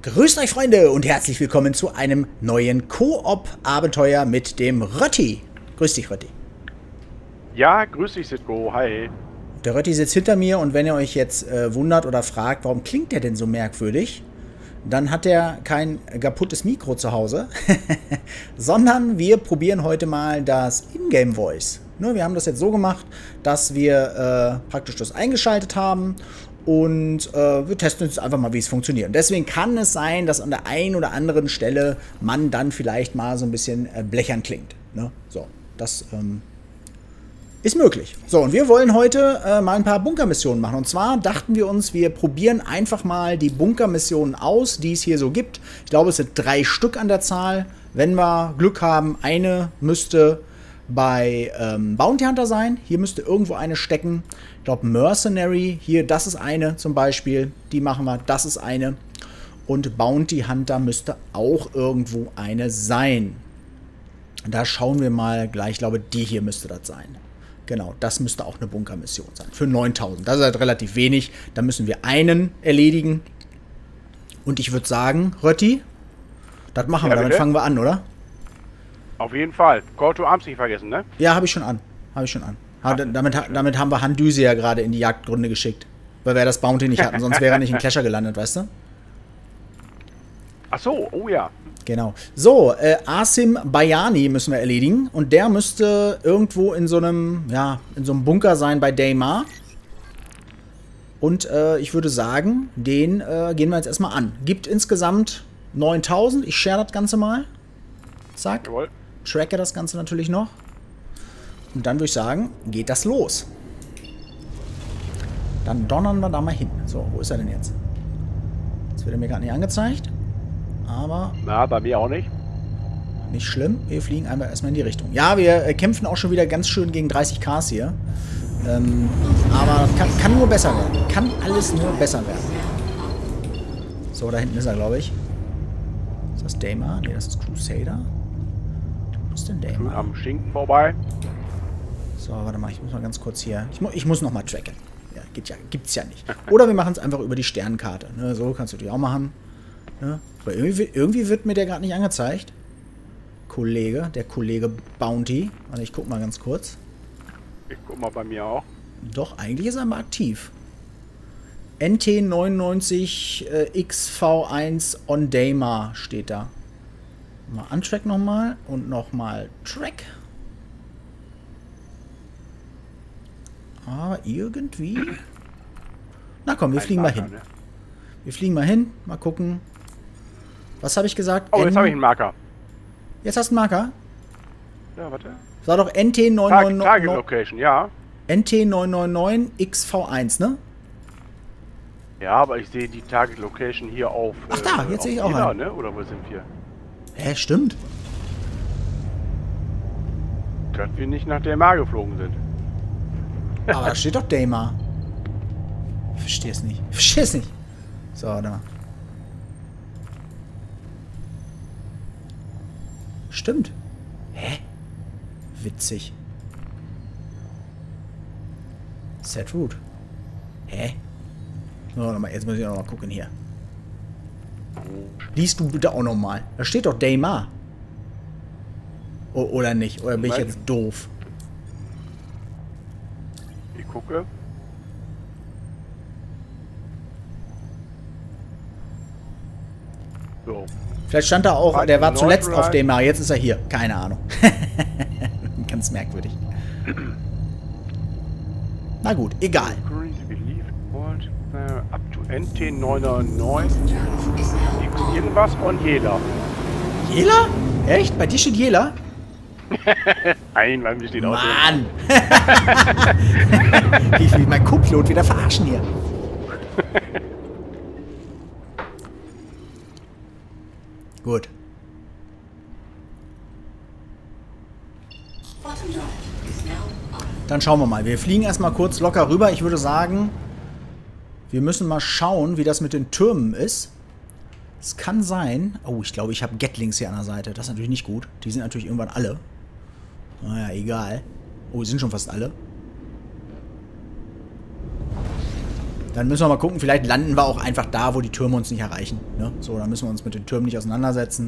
Grüßt euch, Freunde, und herzlich willkommen zu einem neuen Koop-Abenteuer mit dem Rötti. Grüß dich, Rötti. Ja, grüß dich, Sitko. Hi. Der Rötti sitzt hinter mir, und wenn ihr euch jetzt wundert oder fragt, warum klingt der denn so merkwürdig, dann hat er kein kaputtes Mikro zu Hause, sondern wir probieren heute mal das Ingame-Voice. Ne, wir haben das jetzt so gemacht, dass wir praktisch das eingeschaltet haben. Und wir testen jetzt einfach mal, wie es funktioniert. Und deswegen kann es sein, dass an der einen oder anderen Stelle man dann vielleicht mal so ein bisschen blechern klingt. Ne? So, das ist möglich. So, und wir wollen heute mal ein paar Bunkermissionen machen. Und zwar dachten wir uns, wir probieren einfach mal die Bunkermissionen aus, die es hier so gibt. Ich glaube, es sind 3 Stück an der Zahl. Wenn wir Glück haben, eine müsste bei Bounty Hunter sein. Hier müsste irgendwo eine stecken. Ich glaube Mercenary, hier, das ist eine zum Beispiel. Die machen wir, das ist eine. Und Bounty Hunter müsste auch irgendwo eine sein. Da schauen wir mal gleich. Ich glaube, die hier müsste das sein. Genau, das müsste auch eine Bunkermission sein. Für 9000. Das ist halt relativ wenig. Da müssen wir einen erledigen. Und ich würde sagen, Rötti, das machen wir. Damit fangen wir an, oder? Auf jeden Fall. Call to Arms nicht vergessen, ne? Ja, habe ich schon an. Habe ich schon an. Damit haben wir Handüse ja gerade in die Jagdgründe geschickt. Weil wir das Bounty nicht hatten, sonst wäre er nicht in Clasher gelandet, weißt du? Ach so, oh ja. Genau. So, Asim Bayani müssen wir erledigen. Und der müsste irgendwo in so einem, ja, in so einem Bunker sein bei Daymar. Und ich würde sagen, den gehen wir jetzt erstmal an. Gibt insgesamt 9000. Ich share das Ganze mal. Zack. Jawohl. Tracke das Ganze natürlich noch. Und dann würde ich sagen, geht das los. Dann donnern wir da mal hin. So, wo ist er denn jetzt? Jetzt wird er mir gerade nicht angezeigt. Aber... Na, bei mir auch nicht. Nicht schlimm. Wir fliegen einmal erstmal in die Richtung. Ja, wir kämpfen auch schon wieder ganz schön gegen 30 Ks hier. Aber kann nur besser werden. Kann alles nur besser werden. So, da hinten ist er, glaube ich. Ist das Daymar? Ne, das ist Crusader. Wo ist denn Daymar? Schön am Schinken vorbei. So, warte mal, ich muss mal ganz kurz hier... Ich muss noch mal tracken. Ja, gibt's ja nicht. Oder wir machen es einfach über die Sternkarte. Ne, so kannst du die auch machen. Ne? Aber irgendwie wird mir der gerade nicht angezeigt. Der Kollege Bounty. Warte, ich guck mal ganz kurz. Ich guck mal bei mir auch. Doch, eigentlich ist er mal aktiv. NT99XV1 on Daymar steht da. Mal untrack nochmal und nochmal Track. Aber irgendwie... Na komm, wir fliegen mal hin. Ne? Wir fliegen mal hin, mal gucken. Was habe ich gesagt? Oh, jetzt habe ich einen Marker. Jetzt hast du einen Marker? Ja, warte. Das war doch NT999... Target Location, ja. NT999XV1, ne? Ja, aber ich sehe die Target Location hier auf... Ach da, jetzt sehe ich auch Jena, einen. ne? Oder wo sind wir? Hä, stimmt. Dass wir nicht nach Daymar geflogen sind. Aber da steht doch Daymar. Ich verstehe es nicht. Ich verstehe es nicht. So, da. Stimmt. Hä? Witzig. Set Root. Hä? So, jetzt muss ich noch mal gucken hier. Liest du bitte auch noch mal. Da steht doch Daymar. Oder nicht? Oder bin ich jetzt doof? Ich gucke. So. Vielleicht stand da auch, der war zuletzt auf Daymar, jetzt ist er hier. Keine Ahnung. Ganz merkwürdig. Na gut, egal. Up to NT999 X irgendwas und Jela. Jela? Echt? Bei dir steht Jela? Nein, bei mir steht auch Mann! Ich will mein Co-Pilot wieder verarschen hier. Gut. Dann schauen wir mal. Wir fliegen erstmal kurz locker rüber. Ich würde sagen, wir müssen mal schauen, wie das mit den Türmen ist. Es kann sein... Oh, ich glaube, ich habe Gatlings hier an der Seite. Das ist natürlich nicht gut. Die sind natürlich irgendwann alle. Naja, egal. Oh, die sind schon fast alle. Dann müssen wir mal gucken, vielleicht landen wir auch einfach da, wo die Türme uns nicht erreichen. Ne? So, dann müssen wir uns mit den Türmen nicht auseinandersetzen.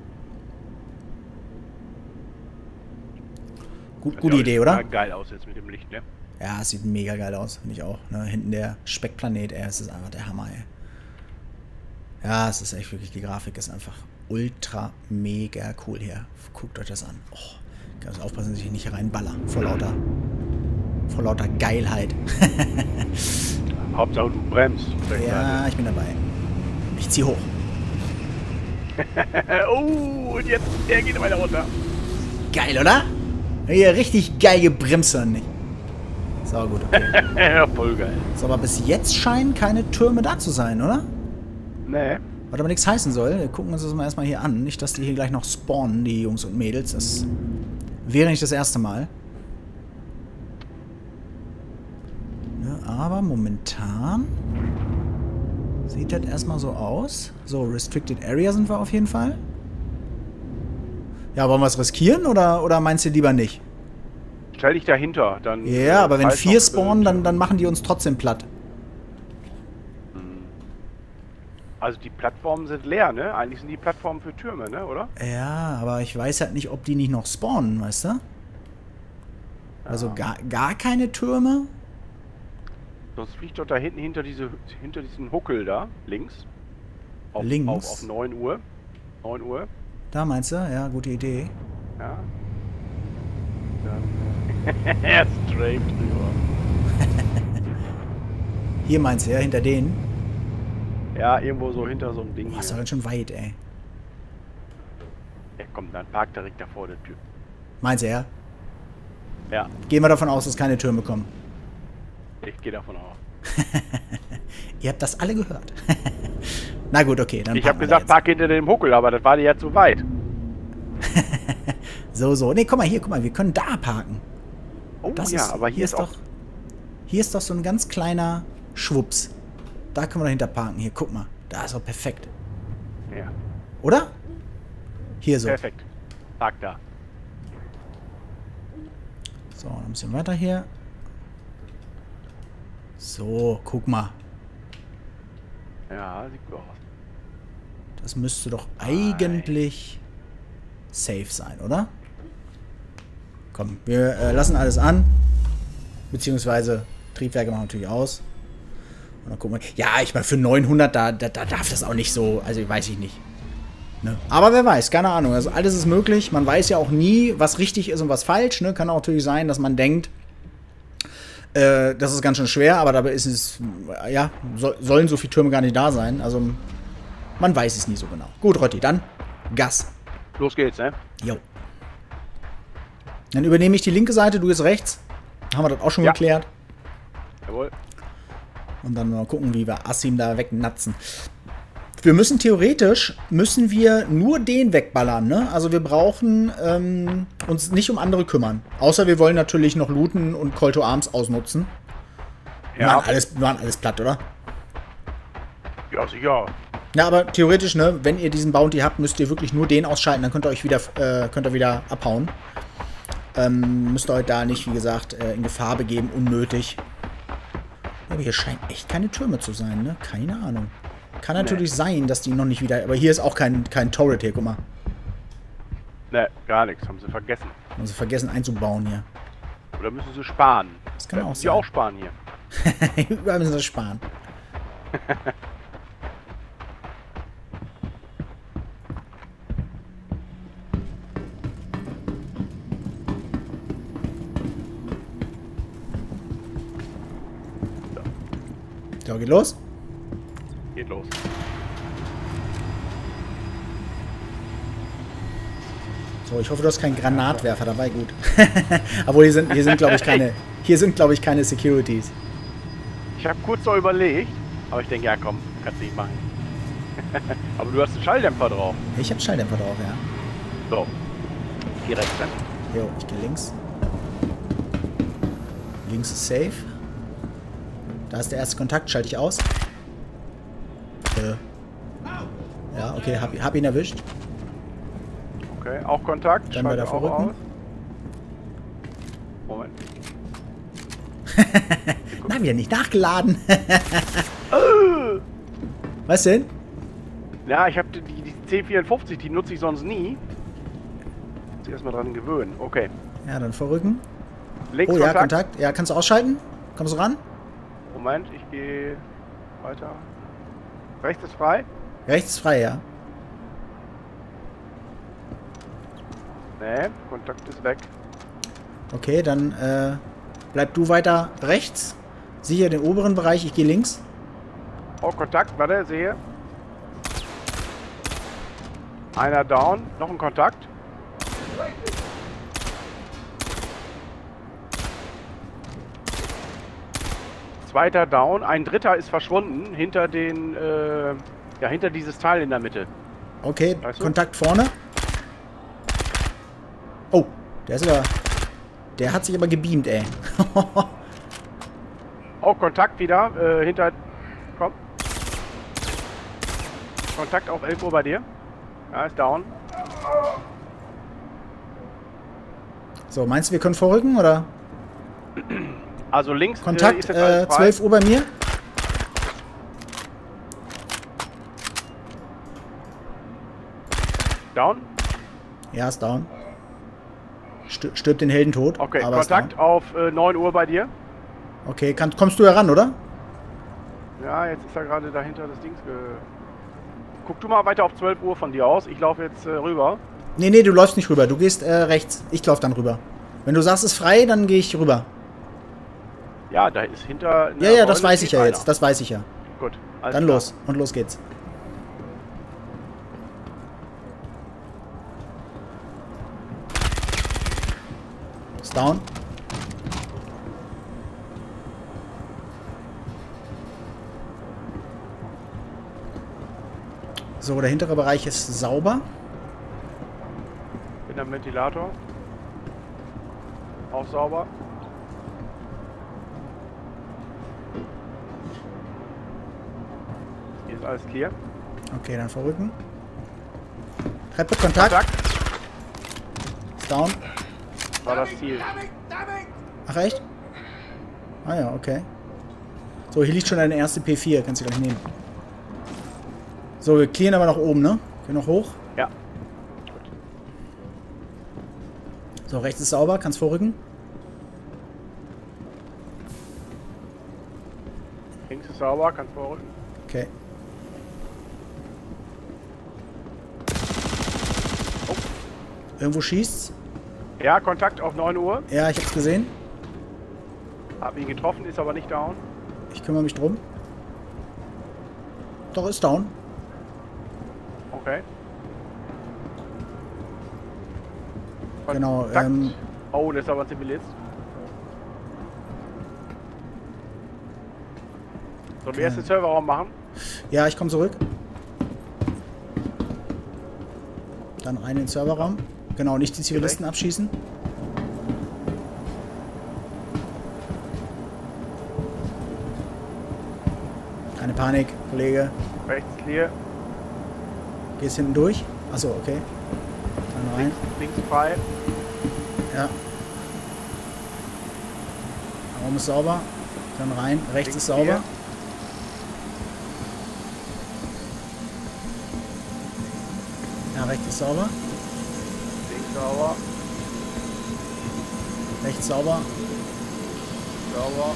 Gute Idee, oder? Sieht geil aus jetzt mit dem Licht, ne? Ja, es sieht mega geil aus, finde ich auch. Ne? Hinten der Speckplanet, es ist einfach der Hammer, ey. Ja, es ist echt wirklich, die Grafik ist einfach ultra mega cool hier. Guckt euch das an. Oh, ich muss aufpassen, dass ich hier nicht reinballer. Vor lauter Geilheit. Hauptsache du bremst. Ja, ich bin dabei. Ich zieh hoch. Oh, und jetzt, er geht weiter runter. Geil, oder? Hier richtig geil gebremst, oder nicht? So, gut, okay. Ja, voll geil. So, aber bis jetzt scheinen keine Türme da zu sein, oder? Nee. Was aber nichts heißen soll. Wir gucken uns das mal erstmal hier an. Nicht, dass die hier gleich noch spawnen, die Jungs und Mädels. Das wäre nicht das erste Mal. Ja, aber momentan sieht das erstmal so aus. So, Restricted Area sind wir auf jeden Fall. Ja, wollen wir es riskieren oder meinst du lieber nicht? Stell dich dahinter, dann... Ja, aber wenn 4 spawnen, dann machen die uns trotzdem platt. Also die Plattformen sind leer, ne? Eigentlich sind die Plattformen für Türme, ne? Oder? Ja, aber ich weiß halt nicht, ob die nicht noch spawnen, weißt du? Also gar keine Türme? Sonst fliegt doch da hinten hinter diesen Huckel da, links. Links? Auf 9 Uhr. 9 Uhr. Da meinst du? Ja, gute Idee. Ja. Dann... er straight drüber. Hier meinst du, ja? Hinter denen? Ja, irgendwo so hinter so einem Ding. Boah, ist doch ganz schön weit, ey. Ja, komm, dann park direkt da vor der Tür. Meinst du, ja? Ja, Gehen wir davon aus, dass keine Türme kommen. ich gehe davon aus. Ihr habt das alle gehört. Na gut, okay. Dann Ich habe gesagt, park hinter dem Huckel, aber das war dir ja zu weit. So. Nee, guck mal, wir können da parken. Oh Das ja, ist, aber hier ist auch... Hier ist doch so ein ganz kleiner Schwupps. Da können wir dahinter parken. Hier, guck mal. Da ist doch perfekt. Ja, Oder? Hier so. perfekt. Park da. So, ein bisschen weiter hier. So, guck mal. Ja, sieht gut aus. Das müsste doch eigentlich safe sein, oder? Komm, wir lassen alles an. Beziehungsweise Triebwerke machen wir natürlich aus. Und dann gucken wir. Ja, ich meine, für 900, da darf das auch nicht so. Also, weiß ich nicht. Ne? Aber wer weiß, keine Ahnung. Also, alles ist möglich. Man weiß ja auch nie, was richtig ist und was falsch. Ne? Kann auch natürlich sein, dass man denkt, das ist ganz schön schwer, aber dabei ist es. Ja, sollen so viele Türme gar nicht da sein. Also, man weiß es nie so genau. Gut, Rotti, dann Gas. Los geht's, ne? Jo. Dann übernehme ich die linke Seite, du gehst rechts. Haben wir das auch schon geklärt. Jawohl. Und dann mal gucken, wie wir Assim da wegnatzen. Wir müssen theoretisch, nur den wegballern, ne? Also wir brauchen uns nicht um andere kümmern. Außer wir wollen natürlich noch looten und Call to Arms ausnutzen. Ja. Wir waren alles platt, oder? Ja, sicher. Ja, aber theoretisch, ne, wenn ihr diesen Bounty habt, müsst ihr wirklich nur den ausschalten, dann könnt ihr euch wieder abhauen. Müsst ihr euch da nicht, wie gesagt, in Gefahr begeben, unnötig. Aber hier scheint echt keine Türme zu sein, ne? Keine Ahnung. Kann natürlich sein, dass die noch nicht wieder... Aber hier ist auch kein Turret hier, guck mal. Ne, gar nichts. Haben sie vergessen. Haben sie vergessen einzubauen hier. Oder müssen sie sparen? Das kann auch müssen sie sein. auch sparen hier. Überall müssen sie sparen. So, geht los. Geht los. So, ich hoffe, du hast keinen Granatwerfer dabei, gut. Obwohl, hier sind glaube ich, keine Securities. Ich habe kurz noch überlegt, aber ich denke, ja komm, kannst du nicht machen. Aber du hast einen Schalldämpfer drauf. Ich habe Schalldämpfer drauf, ja. So. Hier rechts, ne? Jo, ich gehe links. Links ist safe. Da ist der erste Kontakt, schalte ich aus. Ja, okay, hab ihn erwischt. Okay, auch Kontakt. Dann bei der auch Verrückten. aus. Moment. Na, wieder nicht nachgeladen. Was denn? Ja, ich habe die C54, die nutze ich sonst nie. Muss ich erstmal dran gewöhnen. Okay. Ja, dann vorrücken. Links Oh ja, Kontakt. Ja, kannst du ausschalten? Kommst du ran? Moment, ich gehe weiter. Rechts ist frei? Rechts ist frei, ja. Nee, Kontakt ist weg. Okay, dann bleib du weiter rechts. Sicher den oberen Bereich, ich gehe links. Oh, Kontakt, warte, sehe. Einer down, noch ein Kontakt. Zweiter down, ein dritter ist verschwunden hinter den, ja, hinter dieses Teil in der Mitte. Okay, Weißt du? Kontakt vorne. Oh, der ist aber... Der hat sich aber gebeamt, ey. Oh, Kontakt wieder, hinter... Komm. Kontakt auf 11 Uhr bei dir. Ja, ist down. So, meinst du, wir können vorrücken, oder? Also links Kontakt, ist jetzt alles frei. 12 Uhr bei mir. Down. Ja, ist down. Stirbt den Heldentod. Okay, aber Kontakt auf 9 Uhr bei dir. Okay, kommst du heran, oder? Ja, jetzt ist er gerade dahinter das Ding. Guck du mal weiter auf 12 Uhr von dir aus. Ich laufe jetzt rüber. Nee, nee, du läufst nicht rüber. Du gehst rechts. Ich laufe dann rüber. Wenn du sagst, es ist frei, dann gehe ich rüber. Ja, da ist hinter... Ja, ja, das weiß ich ja jetzt. Das weiß ich ja. Gut. Alles Dann klar. los. Und los geht's. Ist down. So, der hintere Bereich ist sauber. Bin am Ventilator. Auch sauber. Hier ist alles clear. Okay, dann vorrücken. Treppe, Kontakt. Ist down. War das Ziel. Ach, echt? Ah ja, okay. So, hier liegt schon deine erste P4. Kannst du gleich nehmen. So, wir clearen aber nach oben, ne? Gehen noch hoch. Ja. So, rechts ist sauber. Kannst vorrücken. Links ist sauber, kann vorrücken. Okay. Oh. Irgendwo schießt's. Ja, Kontakt auf 9 Uhr. Ja, ich hab's gesehen. Hab ihn getroffen, ist aber nicht down. Ich kümmere mich drum. Doch, ist down. Okay. Genau, Kontakt. Oh, das ist aber ein Zivilist. Sollen wir erst den Serverraum machen? Ja, ich komme zurück. Dann rein in den Serverraum. Genau, nicht die Zivilisten abschießen. Keine Panik, Kollege. Rechts clear, Gehst hinten durch. Achso, okay. Dann rein. links frei. Ja. Raum ist sauber. Dann rein. Rechts Links ist sauber. clear. Ja, rechts ist sauber. Links sauber, Rechts sauber. sauber.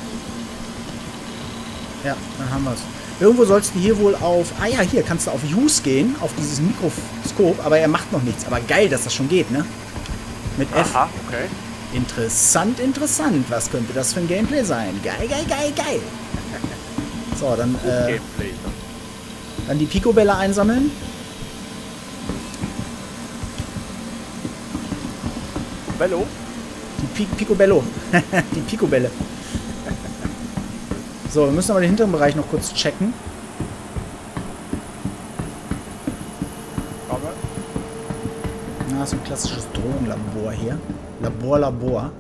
Ja, dann haben wir es. Irgendwo sollst du hier wohl auf... Ah ja, hier kannst du auf Use gehen, auf dieses Mikroskop, aber er macht noch nichts. Aber geil, dass das schon geht, ne? Mit F. Aha, okay. Interessant, interessant. Was könnte das für ein Gameplay sein? Geil, geil, geil, geil. So, dann, Gameplay. dann die Picobälle einsammeln. Bello? Die Picobello. Die Picobälle. So, wir müssen aber den hinteren Bereich noch kurz checken. Komme. Na, so ein klassisches Drogenlabor hier. Labor.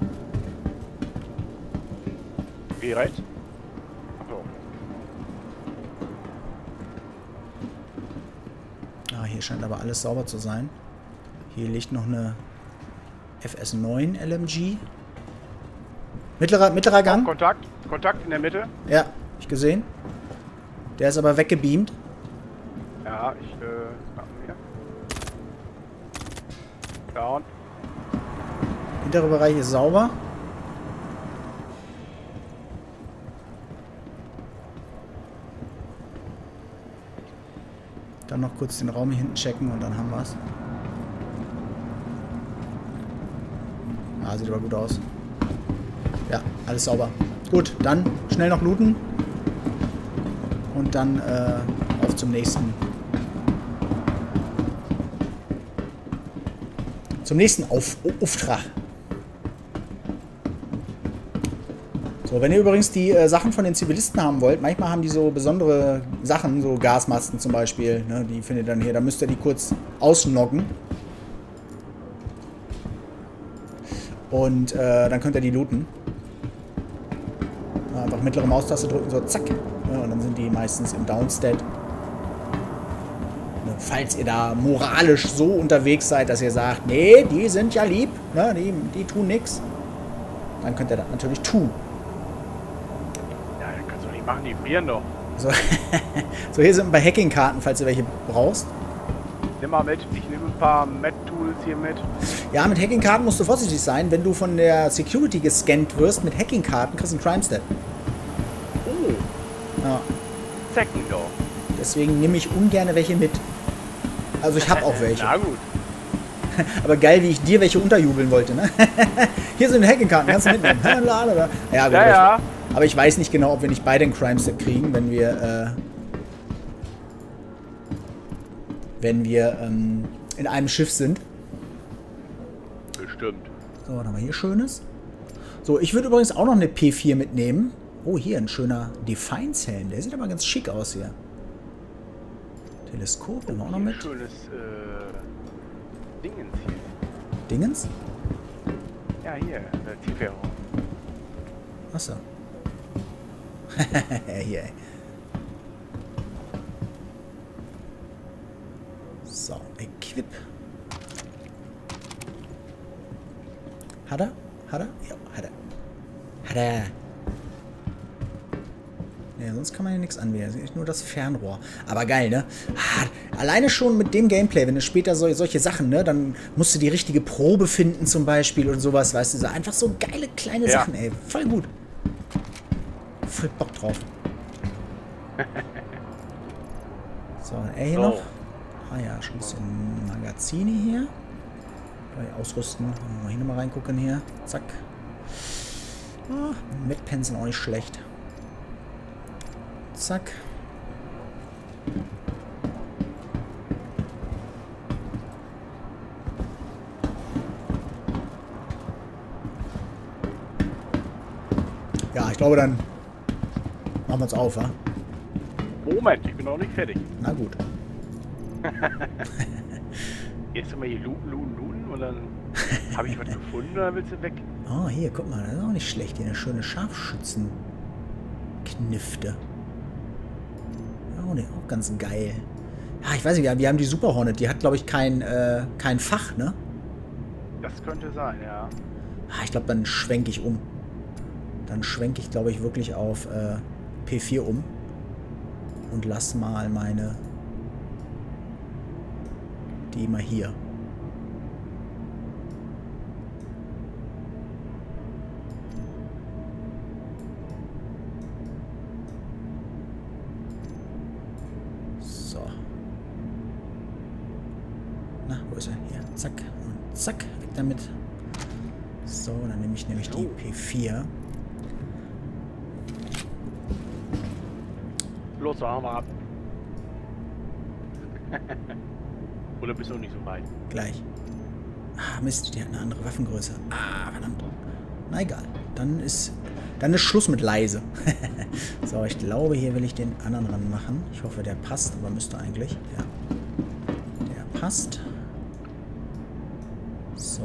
Geh rechts. Achso. Ah, hier scheint aber alles sauber zu sein. Hier liegt noch eine FS9 LMG. Mittlerer Gang. Kontakt in der Mitte. Ja, hab ich gesehen. Der ist aber weggebeamt. Ja, Down. Hintere Bereich ist sauber. Dann noch kurz den Raum hier hinten checken und dann haben wir es. Ah, sieht aber gut aus. Ja, alles sauber. Gut, dann schnell noch looten. Und dann auf zum nächsten. Zum nächsten Auftrag. So, wenn ihr übrigens die Sachen von den Zivilisten haben wollt, manchmal haben die so besondere Sachen, so Gasmasken zum Beispiel, ne, die findet ihr dann hier, da müsst ihr die kurz ausloggen. Und dann könnt ihr die looten. Einfach mittlere Maustaste drücken, so zack. Ja, und dann sind die meistens im Downstat. Falls ihr da moralisch so unterwegs seid, dass ihr sagt, nee, die sind ja lieb, ne, die tun nichts, dann könnt ihr das natürlich tun. Ja, das kannst du nicht machen, die frieren doch. So, so hier sind ein paar Hacking-Karten, falls du welche brauchst. Nimm mal mit, ich nehme ein paar Met-Tools hier mit. Ja, mit Hacking-Karten musst du vorsichtig sein. Wenn du von der Security gescannt wirst mit Hacking-Karten, kriegst du einen Crime-Stat. Oh. Ja. Zecken doch. Deswegen nehme ich ungern welche mit. Also ich habe auch welche. Na gut. Aber geil, wie ich dir welche unterjubeln wollte, ne? Hier sind Hacking-Karten, kannst du mitnehmen. Ja, gut, ja. Aber ich weiß nicht genau, ob wir nicht beide einen Crime-Stat kriegen, wenn wir in einem Schiff sind. Bestimmt. So, was haben wir hier Schönes? So, ich würde übrigens auch noch eine P4 mitnehmen. Oh, hier ein schöner Defiance-Helm. Der sieht aber ganz schick aus hier. Teleskop, nehmen wir auch noch mit. Schönes Dingens hier. Dingens? Ja, hier, Zielfährung. Achso. Hier, ey. So, Equip. Hat er? Hat er? Ja, hat er. Hat er. Ja, sonst kann man hier nichts anwählen. Das ist nur das Fernrohr. Aber geil, ne? Alleine schon mit dem Gameplay, wenn du später solche Sachen, ne? Dann musst du die richtige Probe finden zum Beispiel und sowas, weißt du? So einfach so geile kleine Sachen, ey. Voll gut. Voll Bock drauf. So, er hier noch. Ah ja, schon ein bisschen Magazine hier. Bei Ausrüsten. Mal hier nochmal reingucken hier. Zack. Oh, Medpens sind auch nicht schlecht. Zack. Ja, ich glaube, dann machen wir uns auf, wa? Moment, ich bin noch nicht fertig. Na gut. Jetzt mal hier looten und dann habe ich was gefunden oder willst du weg? Oh, hier, guck mal, das ist auch nicht schlecht. Hier eine schöne Scharfschützenknifte. Oh, ne, auch ganz geil. Ja, ich weiß nicht, wir haben die Super Hornet. Die hat, glaube ich, kein Fach, ne? Das könnte sein, ja. Ah, ich glaube, dann schwenke ich um. Dann schwenke ich, glaube ich, wirklich auf P4 um. Und lass mal die mal hier. So. Na, wo ist er? Hier. Zack. Und zack. Weg damit. So, dann nehme ich nämlich die P4. Los, so haben wir ab. Oder bist du noch nicht so weit? Gleich. Ah, Mist, die hat eine andere Waffengröße. Ah, verdammt. Na egal. Dann ist Schluss mit leise. So, ich glaube, hier will ich den anderen ran machen. Ich hoffe, der passt, aber müsste eigentlich. Ja. Der passt. So.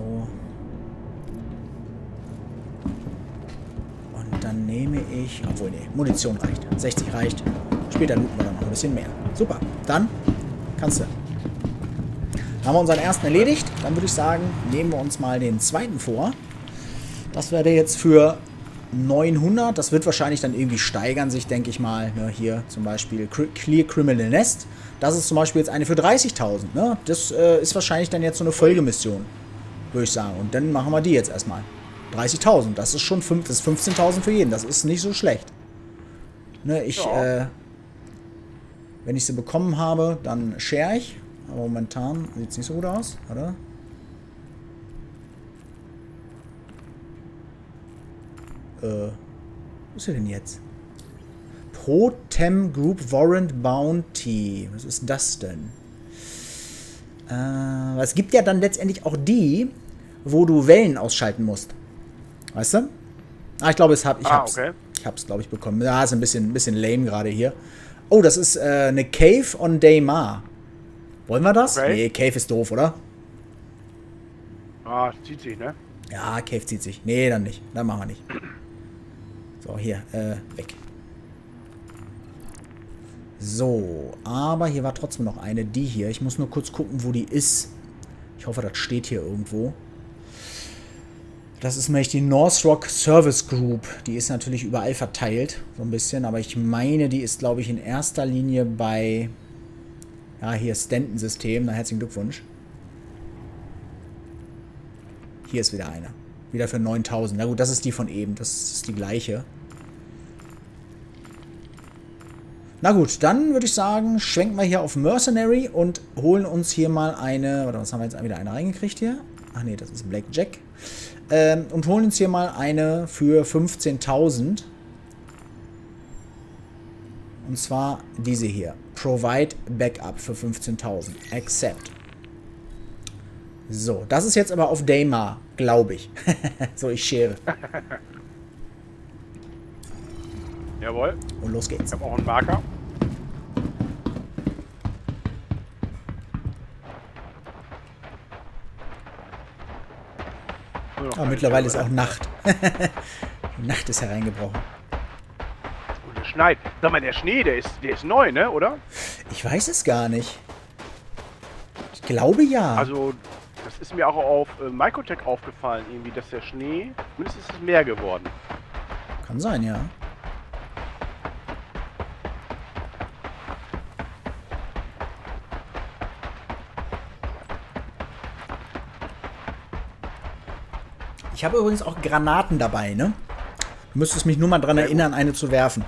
Und dann nehme ich... Obwohl, nee, Munition reicht. 60 reicht. Später looten wir dann noch ein bisschen mehr. Super. Dann kannst du. Haben wir unseren ersten erledigt. Dann würde ich sagen, nehmen wir uns mal den zweiten vor. Das wäre jetzt für 900. Das wird wahrscheinlich dann irgendwie steigern sich, denke ich mal. Ne, hier zum Beispiel Clear Criminal Nest. Das ist zum Beispiel jetzt eine für 30.000. Ne? Das ist wahrscheinlich dann jetzt so eine Folgemission, würde ich sagen. Und dann machen wir die jetzt erstmal. 30.000. Das ist schon 15.000 für jeden. Das ist nicht so schlecht. Ne, Ja. Wenn ich sie bekommen habe, dann share ich. Aber momentan sieht es nicht so gut aus, oder? Wo ist er denn jetzt? Pro-Tem Group Warrant Bounty. Was ist das denn? Es gibt ja dann letztendlich auch die, wo du Wellen ausschalten musst. Weißt du? Ah, ich glaube, ich hab's. Okay. Ich hab's, glaube ich, bekommen. Ja, ist ein bisschen lame gerade hier. Oh, das ist eine Cave on Daymar. Wollen wir das? Okay. Nee, Cave ist doof, oder? Ah, zieht sich, ne? Ja, Cave zieht sich. Nee, dann nicht. Dann machen wir nicht. So, hier, weg. So, aber hier war trotzdem noch eine, die hier. Ich muss nur kurz gucken, wo die ist. Ich hoffe, das steht hier irgendwo. Das ist nämlich die North Rock Service Group. Die ist natürlich überall verteilt, so ein bisschen. Aber ich meine, die ist, glaube ich, in erster Linie bei... Ja, hier Stanton-System. Na, herzlichen Glückwunsch. Hier ist wieder eine. Wieder für 9.000. Na gut, das ist die von eben. Das ist die gleiche. Na gut, dann würde ich sagen, schwenken wir hier auf Mercenary und holen uns hier mal eine... Warte, was haben wir jetzt wieder eine reingekriegt hier? Ach nee, das ist Blackjack. Und holen uns hier mal eine für 15.000. Und zwar diese hier. Provide Backup für 15.000. Accept. So, das ist jetzt aber auf Daymar, glaube ich. So, ich schere. Jawohl. Und los geht's. Ich habe auch einen Marker. Aber mittlerweile ist auch Nacht. Die Nacht ist hereingebrochen. Und es schneit. Sag mal, der Schnee, der ist neu, ne, oder? Ich weiß es gar nicht. Ich glaube ja. Also, das ist mir auch auf Microtech aufgefallen, irgendwie, dass der Schnee, mindestens ist es mehr geworden. Kann sein, ja. Ich habe übrigens auch Granaten dabei, ne? Du müsstest mich nur mal dran erinnern, eine zu werfen.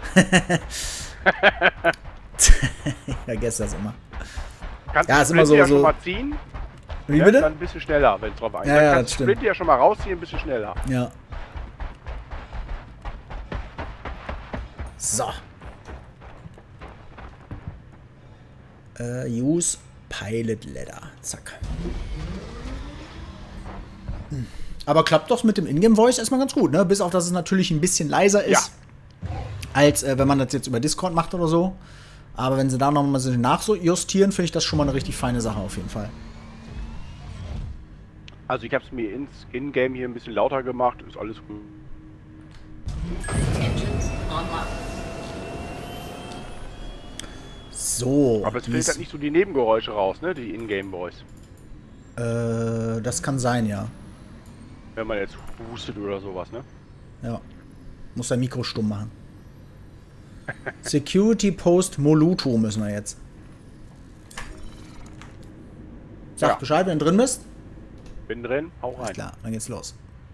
Ich vergesse das immer. Kannst Ja, du ist immer Sprint ja so- schon mal ziehen? Wie Ja, bitte? dann ein bisschen schneller, wenn es drauf eingeht. Ja, ja, Dann das kannst du stimmt. Sprint ja schon mal rausziehen, ein bisschen schneller. Ja. So. Use Pilot Ladder. Zack. Aber klappt doch mit dem Ingame-Voice erstmal ganz gut, ne? Bis auf, dass es natürlich ein bisschen leiser ist, als wenn man das jetzt über Discord macht oder so. Aber wenn sie da nochmal so nachjustieren, finde ich das schon mal eine richtig feine Sache auf jeden Fall. Also ich habe es mir in-game hier ein bisschen lauter gemacht, ist alles gut. So. Aber es filtert nicht so die Nebengeräusche raus, ne? Die In-Game-Voice. Das kann sein, ja. Wenn man jetzt hustet oder sowas, ne? Ja. Muss dein Mikro stumm machen. Security Post Moluto müssen wir jetzt. Sag Ja. Bescheid, wenn du drin bist. Bin drin, hau Alles rein. klar, dann geht's los.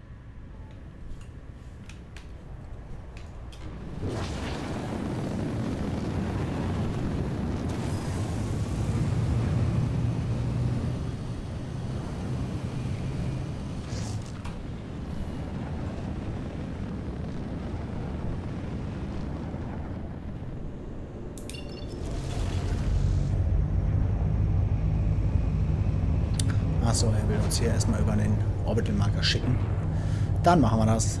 Achso, er will uns hier erstmal über den Orbital Marker schicken. Dann machen wir das.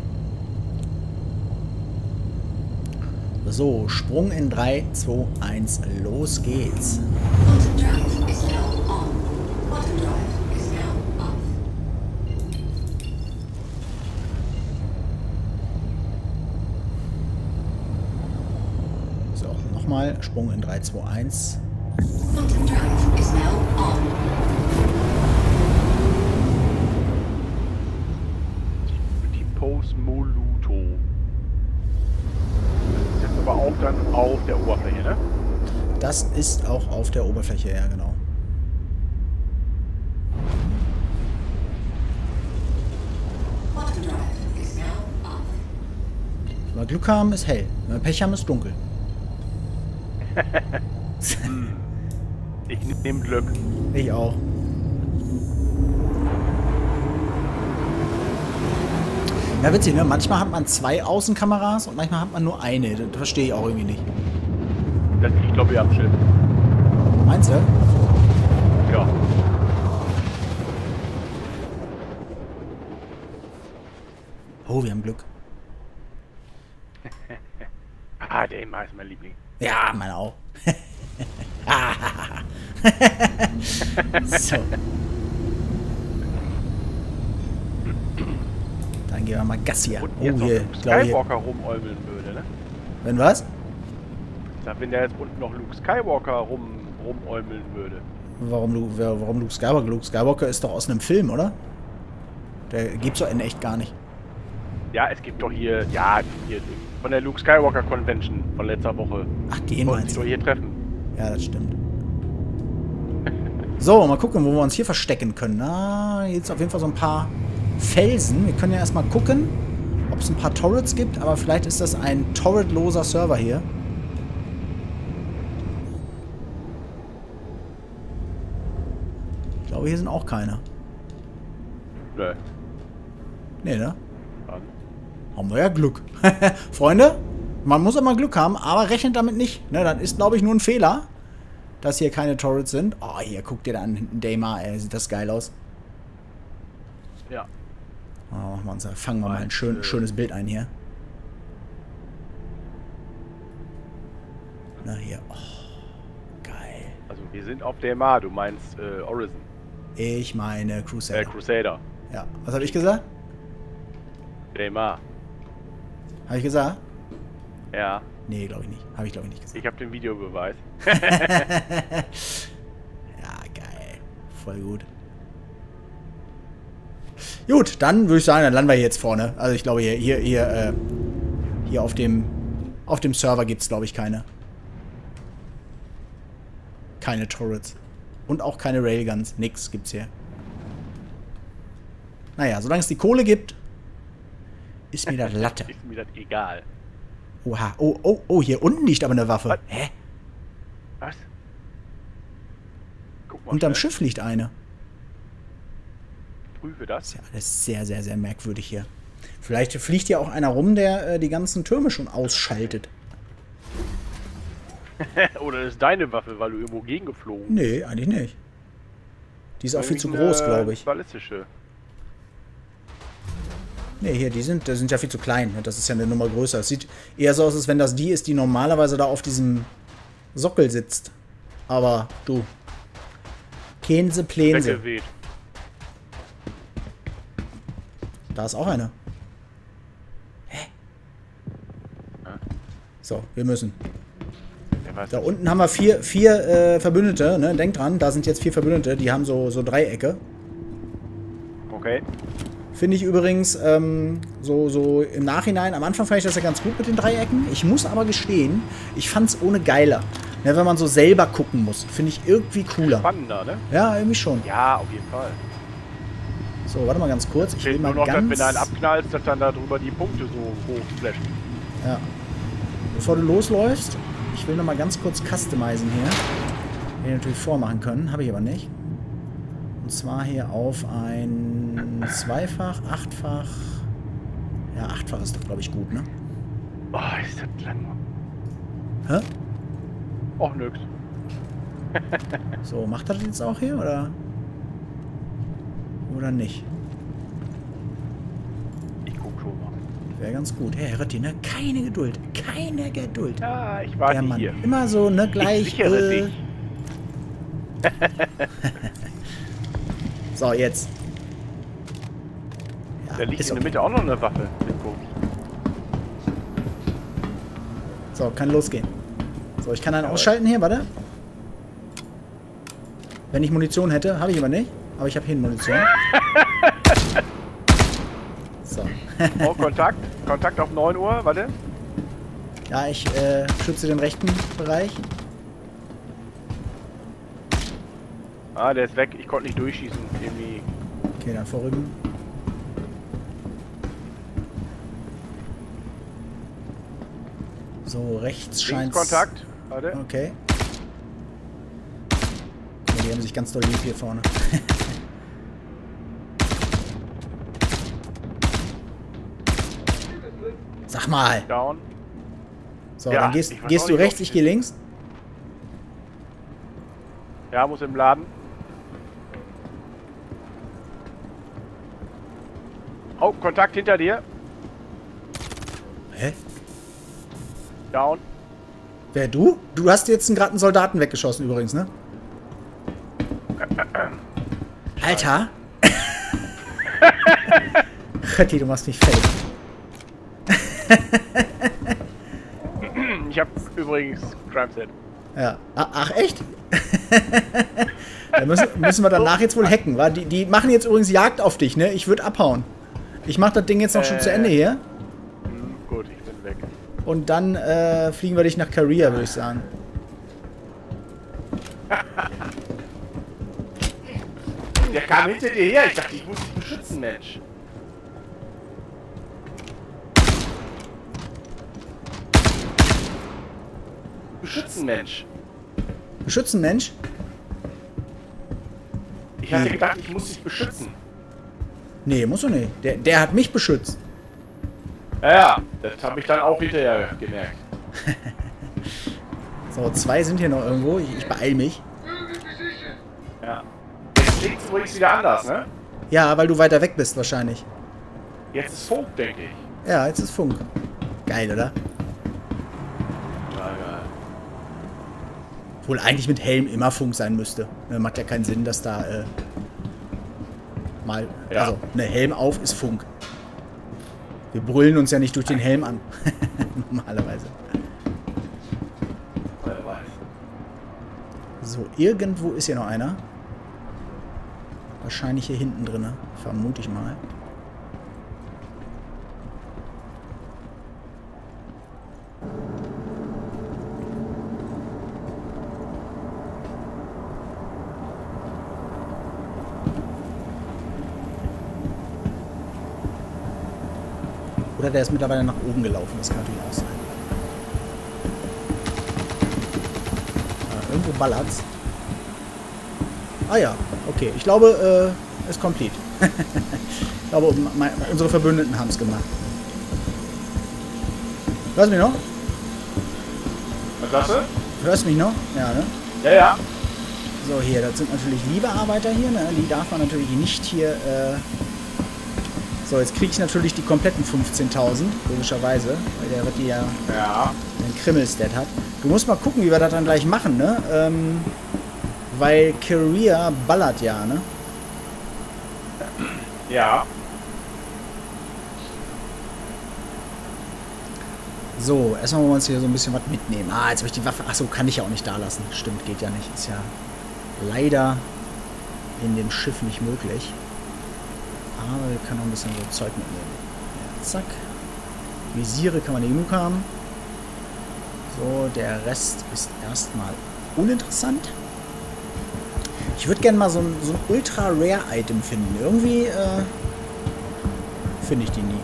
So, Sprung in 3, 2, 1, los geht's. Quantum drive is now on. Quantum drive is now off. So, nochmal, Sprung in 3, 2, 1. Quantum drive is now on. Die Haus Moluto. Das ist jetzt aber auch dann auf der Oberfläche, ne? Das ist auch auf der Oberfläche, ja genau. Quantum drive is now off. Wenn wir Glück haben, ist hell. Wenn wir Pech haben, ist dunkel. Ich nehme Glück. Ich auch. Ja, witzig, ne? Manchmal hat man 2 Außenkameras und manchmal hat man nur eine. Das verstehe ich auch irgendwie nicht. Das liegt, glaube ich, am Schiff. Meinst du? Ja. Oh, wir haben Glück. Ah, der Emma ist mein Liebling. Ja, meine auch. So. Dann gehen wir mal Gas hier. Und Oh, jetzt noch hier. Luke Ich glaube, hier. Skywalker rumäumeln würde, ne? Wenn was? Ich sag, wenn der jetzt unten noch Luke Skywalker rumäumeln würde. Warum Luke Skywalker? Luke Skywalker ist doch aus einem Film, oder? Der gibt's doch in echt gar nicht. Ja, es gibt doch hier, hier von der Luke Skywalker Convention von letzter Woche. Ach, den Wollten meinst sich du? doch hier treffen. Ja, das stimmt. So, mal gucken, wo wir uns hier verstecken können. Na, jetzt auf jeden Fall so ein paar Felsen. Wir können ja erstmal gucken, ob es ein paar Turrets gibt, aber vielleicht ist das ein turretloser Server hier. Ich glaube, hier sind auch keine. Nö. Nee, ne? Dann. Haben wir ja Glück. Freunde, man muss immer Glück haben, aber rechnet damit nicht. Ne, dann ist, glaube ich, nur ein Fehler, dass hier keine Turrets sind. Oh, hier, guckt ihr da an hinten Daymar, ey. Sieht das geil aus. Ja. Oh, fangen wir mal ein schönes Bild ein hier. Na, hier. Oh, geil. Also wir sind auf der Ma, du meinst Horizon. Ich meine Crusader. Crusader. Ja, was habe ich gesagt? Der Ma. Habe ich gesagt? Ja. Nee, glaube ich nicht. Habe ich, glaube ich, nicht gesagt. Ich habe den Videobeweis. Ja, geil. Voll gut. Gut, dann würde ich sagen, dann landen wir hier jetzt vorne. Also ich glaube, hier auf dem Server gibt es, glaube ich, keine Turrets. Und auch keine Railguns. Nix gibt's hier. Naja, solange es die Kohle gibt, ist mir das Latte. Ist mir das egal. Oha. Oh, hier unten liegt aber eine Waffe. Was? Hä? Was? Guck mal. Unterm schnell. Schiff liegt eine. Prüfe Das ist das. ja alles sehr, sehr, sehr merkwürdig hier. Vielleicht fliegt ja auch einer rum, der die ganzen Türme schon ausschaltet. Oder das ist deine Waffe, weil du irgendwo gegengeflogen bist. Nee, eigentlich nicht. Die ist auch viel zu Irgendwie groß, eine glaube ich. Ballistische. Nee, hier, die sind ja viel zu klein. Das ist ja eine Nummer größer. Es sieht eher so aus, als wenn das die ist, die normalerweise da auf diesem Sockel sitzt. Aber du. Kense Plense. Weggeweht. Da ist auch eine. Hä? So, wir müssen. Wer weiß Da das? unten haben wir vier Verbündete, ne? Denkt dran, da sind jetzt 4 Verbündete, die haben so Dreiecke. Okay. Finde ich übrigens so im Nachhinein, am Anfang fand ich das ja ganz gut mit den Dreiecken. Ich muss aber gestehen, ich fand es ohne geiler. Ne, wenn man so selber gucken muss, finde ich irgendwie cooler. Spannender, ne? Ja, irgendwie schon. Ja, auf jeden Fall. So, warte mal ganz kurz. Ich will Fehlt mal nur noch, dass, ganz... wenn du einen abknallst, dass dann da drüber die Punkte so hoch flashen. Ja. Bevor du losläufst, ich will noch mal ganz kurz customizen hier. Hätte ich natürlich vormachen können, habe ich aber nicht. Und zwar hier auf ein Zweifach, Achtfach. Ja, Achtfach ist doch, glaube ich, gut, ne? Oh, ist das lang. Hä? Och, nix. So, macht er das jetzt auch hier, oder? Oder nicht? Ich guck schon mal. Wäre ganz gut. Hey, Herr Rötti, ne? Keine Geduld. Keine Geduld. Ja, ich warte Der Mann. hier. Immer so, ne? Ich Gleich. sichere dich. So, jetzt. Ja, Da liegt ist in der okay. Mitte auch noch eine Waffe. Mit Punkt. So, kann losgehen. So, ich kann einen ausschalten hier, warte. Wenn ich Munition hätte, habe ich aber nicht. Aber ich habe hier Munition. So. Oh, Kontakt. Kontakt auf 9 Uhr, warte. Ja, ich schütze den rechten Bereich. Ah, der ist weg. Ich konnte nicht durchschießen. Irgendwie. Okay, dann vorrücken. So, rechts scheint. Kontakt. Warte. Okay. Ja, die haben sich ganz doll lieb hier vorne. Sag mal. Down. So, Ja, dann ich gehst weiß du auch nicht, rechts, ob ich ich- gehe links. Ja, muss im Laden. Oh, Kontakt hinter dir. Hä? Down. Wer, du? Du hast jetzt gerade einen Soldaten weggeschossen übrigens, ne? Alter! Rötti, du machst mich fertig. Ich hab übrigens Crime Set. Ja. Ach, echt? Da müssen wir danach jetzt wohl hacken, wa? Die machen jetzt übrigens Jagd auf dich, ne? Ich würde abhauen. Ich mach das Ding jetzt noch schon zu Ende hier. Gut, ich bin weg. Und dann fliegen wir dich nach Korea, würde ich sagen. Der kam hinter dir her. Ich dachte, ich muss dich beschützen, Mensch. Beschützen, Mensch. Beschützen, Mensch? Ich hatte gedacht, ich muss dich beschützen. Nee, musst du nicht. Der hat mich beschützt. Ja, das habe ich dann auch hinterher gemerkt. So, 2 sind hier noch irgendwo. Ich beeil mich. Ja. Jetzt klingt es übrigens wieder anders, ne? Ja, weil du weiter weg bist wahrscheinlich. Jetzt ist Funk, denke ich. Ja, jetzt ist Funk. Geil, oder? Ja, geil. Obwohl eigentlich mit Helm immer Funk sein müsste. Macht ja keinen Sinn, dass da mal... Ja. Also, ne, Helm auf ist Funk. Wir brüllen uns ja nicht durch den Helm an. Normalerweise. Wer weiß. So, irgendwo ist hier noch einer. Wahrscheinlich hier hinten drin, vermute ich mal. Oder der ist mittlerweile nach oben gelaufen, das kann natürlich auch sein. Irgendwo ballert's. Ah ja, okay. Ich glaube, es ist complete. Ich glaube, unsere Verbündeten haben es gemacht. Hörst du mich noch? Was sagst du? Hörst du mich noch? Ja, ne? Ja, ja. So, hier, das sind natürlich Liebearbeiter hier, ne? Die darf man natürlich nicht hier, So, jetzt kriege ich natürlich die kompletten 15.000, logischerweise, weil der Ritti ja Ja. einen Krimmelstat hat. Du musst mal gucken, wie wir das dann gleich machen, ne? Weil Korea ballert ja, ne? Ja. So, erstmal wollen wir uns hier so ein bisschen was mitnehmen. Ah, jetzt habe ich die Waffe... Achso, kann ich ja auch nicht da lassen. Stimmt, geht ja nicht. Ist ja leider in dem Schiff nicht möglich. Aber wir können auch ein bisschen so Zeug mitnehmen. Ja, zack. Visiere kann man nicht genug haben. So, der Rest ist erstmal uninteressant. Ich würde gerne mal so ein Ultra-Rare-Item finden. Irgendwie finde ich die nie.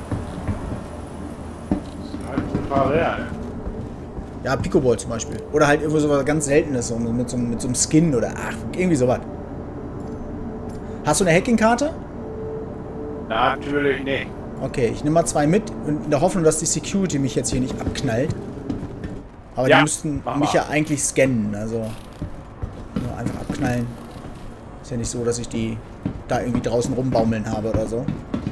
Ja, ne? Ja, Picoball zum Beispiel. Oder halt irgendwo sowas ganz Seltenes, so mit so einem Skin oder ach, irgendwie sowas. Hast du eine Hacking-Karte? Natürlich nicht. Okay, ich nehme mal 2 mit in der Hoffnung, dass die Security mich jetzt hier nicht abknallt. Aber Ja, die müssten mach mich mal. ja eigentlich scannen, also nur einfach abknallen. Ist ja nicht so, dass ich die da irgendwie draußen rumbaumeln habe oder so.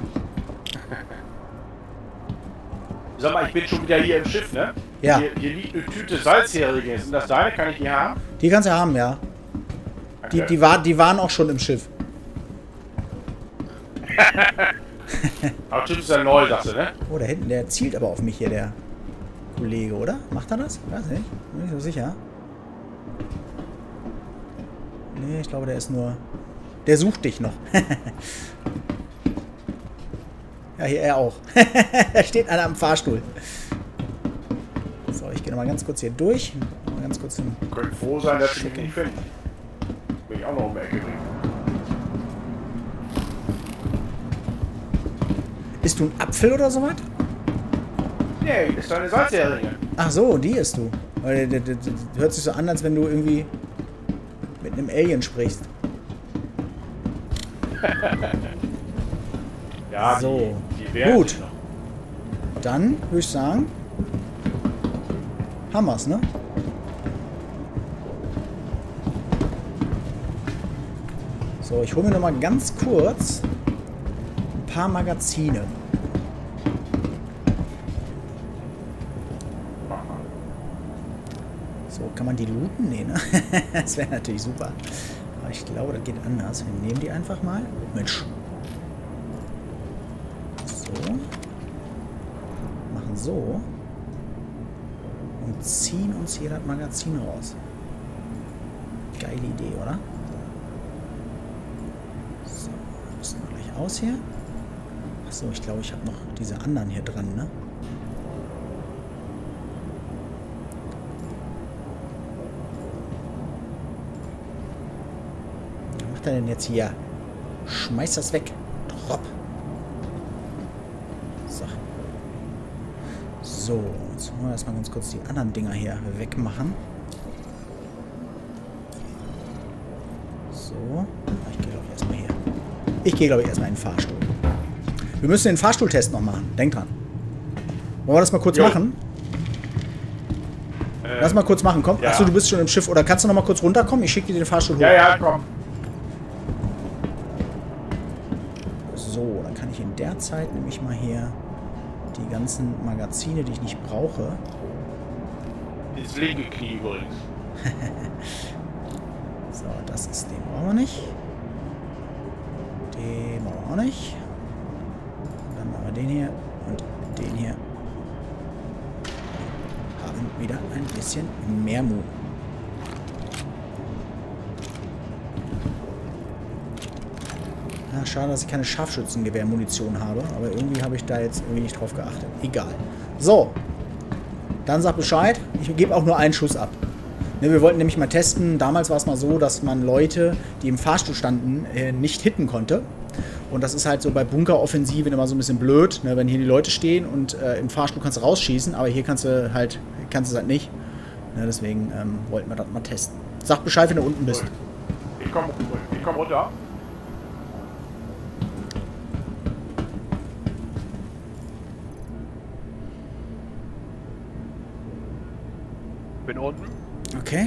Sag mal, ich bin schon wieder hier im Schiff, ne? Ja. Hier liegt eine Tüte Salzheringe. Sind das deine? Kann ich die haben? Die kannst du haben, ja. Danke. Die waren auch schon im Schiff. Aber Typ ist ja neu, sagst du, ne? Oh, da hinten, der zielt aber auf mich hier, der Kollege, oder? Macht er das? Weiß nicht. Bin nicht so sicher. Nee, ich glaube, der ist nur... Der sucht dich noch. Ja, hier er auch. Da steht einer am Fahrstuhl. So, ich gehe nochmal ganz kurz hier durch. Mal ganz kurz hin. Könnt froh sein, dass ich mich nicht finde. Bin ich auch noch um die Ecke kriegen. Isst du ein Apfel oder sowas? Nee, ist doch eine Salzheringe. Ach so, die isst du. Weil das hört sich so an, als wenn du irgendwie mit einem Alien sprichst. Ja, So. die wären Gut. noch. Dann würde ich sagen, haben wir's, ne? So, ich hole mir noch mal ganz kurz ein paar Magazine. So, kann man die looten? Nee, ne? Das wäre natürlich super. Aber ich glaube, das geht anders. Wir nehmen die einfach mal. Mensch. So. Machen so. Und ziehen uns hier das Magazin raus. Geile Idee, oder? So, wir müssen wir gleich aus hier. Achso, ich glaube, ich habe noch diese anderen hier dran, ne? Was macht er denn jetzt hier? Schmeiß das weg. Drop. So. So, jetzt wollen wir erstmal ganz kurz die anderen Dinger hier wegmachen. So. Ich gehe, glaube ich, erstmal hier. Ich gehe, glaube ich, erstmal in den Fahrstuhl. Wir müssen den Fahrstuhltest noch machen. Denk dran. Wollen wir das mal kurz machen? Lass mal kurz machen, komm. Ja. Achso, du bist schon im Schiff. Oder kannst du noch mal kurz runterkommen? Ich schicke dir den Fahrstuhl hoch. Ja, ja, komm. So, dann kann ich in der Zeit nämlich mal hier die ganzen Magazine, die ich nicht brauche. Das linke Knie übrigens. So, das ist den brauchen wir nicht. Den brauchen wir auch nicht. Dann machen wir den hier und den hier. Haben wieder ein bisschen mehr Mut. Ja, schade, dass ich keine Scharfschützengewehr-Munition habe, aber irgendwie habe ich da jetzt irgendwie nicht drauf geachtet. Egal. So. Dann sag Bescheid. Ich gebe auch nur einen Schuss ab. Ne, wir wollten nämlich mal testen. Damals war es mal so, dass man Leute, die im Fahrstuhl standen, nicht hitten konnte. Und das ist halt so bei Bunkeroffensiven immer so ein bisschen blöd, ne, wenn hier die Leute stehen und im Fahrstuhl kannst du rausschießen, aber hier kannst du es halt nicht. Ne, deswegen wollten wir das mal testen. Sag Bescheid, wenn du unten bist. Ich komm runter. Bin unten. Okay.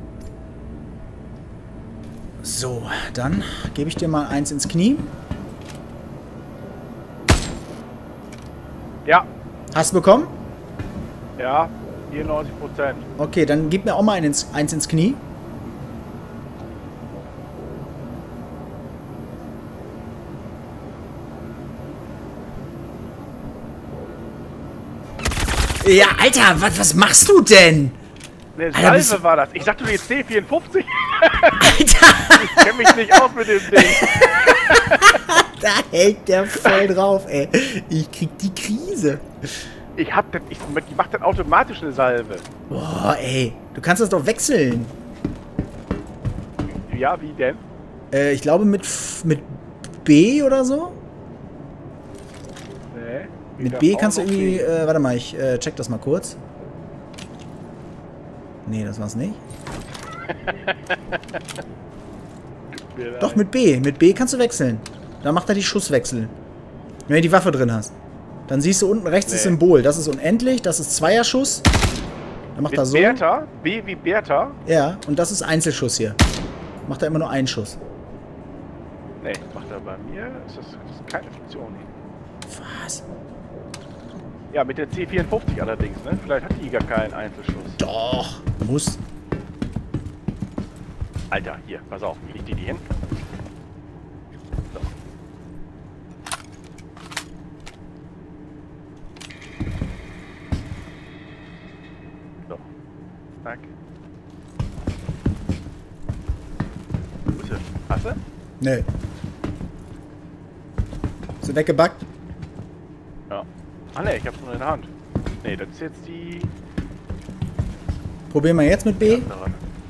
So, dann gebe ich dir mal eins ins Knie. Ja, Hast du bekommen? ja, 94%. Okay, dann gib mir auch mal eins ins Knie. Ja, Alter, was machst du denn? Eine Alter, bist Salve war das. Ich dachte, du jetzt C54. Alter, Ich kenne mich nicht aus mit dem Ding. da hält der voll drauf, ey. Ich krieg die Krise. Ich mach dann automatisch eine Salve. Boah, ey. Du kannst das doch wechseln. Ja, wie denn? Ich glaube mit B oder so. Nee. Mit B kannst du irgendwie, warte mal, ich check das mal kurz. Nee, das war's nicht. Doch, mit B. Mit B kannst du wechseln. Da macht er die Schusswechsel. Wenn du die Waffe drin hast. Dann siehst du unten rechts das Symbol. Das ist unendlich, das ist Zweierschuss. Dann macht er so. Bertha? B wie Bertha? Ja, und das ist Einzelschuss hier. Macht er immer nur einen Schuss. Nee, macht er bei mir. Das ist keine Funktion. Was? Ja, mit der C54 allerdings, ne? Vielleicht hat die gar keinen Einzelschuss. Doch, muss. Alter, hier, pass auf, wie liegt die hin? So. So. Zack. Wo ist sie? Hast du? Nee. Ist sie weggebackt? Ja. Ah ne, ich hab's nur in der Hand. Ne, das ist jetzt die Probieren wir jetzt mit B. andere.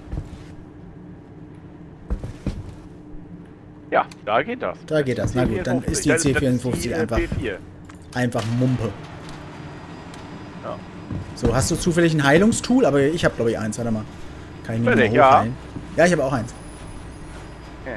Ja, da geht das. Da geht das. Na gut, dann ist die C54 einfach, P4. einfach Mumpe. Ja. So, hast du zufällig ein Heilungstool? Aber ich habe, glaube ich, eins. Warte mal. Kann ich mich mal Völlig, ja. hochheilen? Ja, ich habe auch eins. Okay.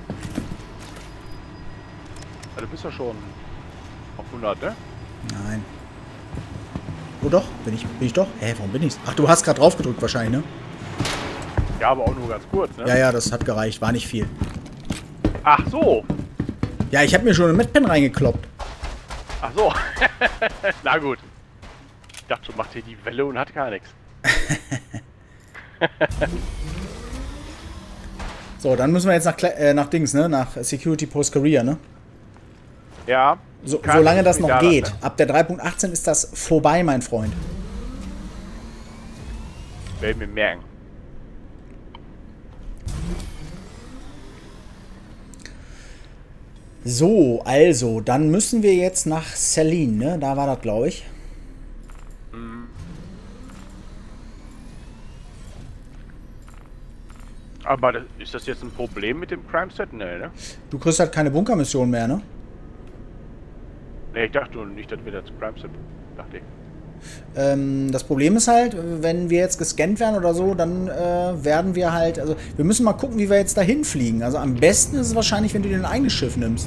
Ja, du bist ja schon auf 100, ne? Nein. Oh doch, bin ich doch? Hä, warum bin ich's? Ach, du hast gerade drauf gedrückt wahrscheinlich, ne? Ja, aber auch nur ganz kurz, ne? Ja, ja, das hat gereicht. War nicht viel. Ach so. Ja, ich habe mir schon ein Medpen reingekloppt. Ach so. Na gut. Ich dachte schon, macht hier die Welle und hat gar nichts. So, dann müssen wir jetzt nach Dings, ne? Nach Security Post Career, ne? Ja. Solange das noch geht. Ne? Ab der 3.18 ist das vorbei, mein Freund. Werden wir merken. So, also, dann müssen wir jetzt nach Celine, ne? Da war das, glaube ich. Aber ist das jetzt ein Problem mit dem Crime Set? Nee, ne? Du kriegst halt keine Bunkermission mehr, ne? Ne, ich dachte nicht, dass wir das Crime Set. Dachte ich. Das Problem ist halt, wenn wir jetzt gescannt werden oder so, dann werden wir halt, also wir müssen mal gucken, wie wir jetzt dahin fliegen. Also am besten ist es wahrscheinlich, wenn du dir ein eigenes Schiff nimmst.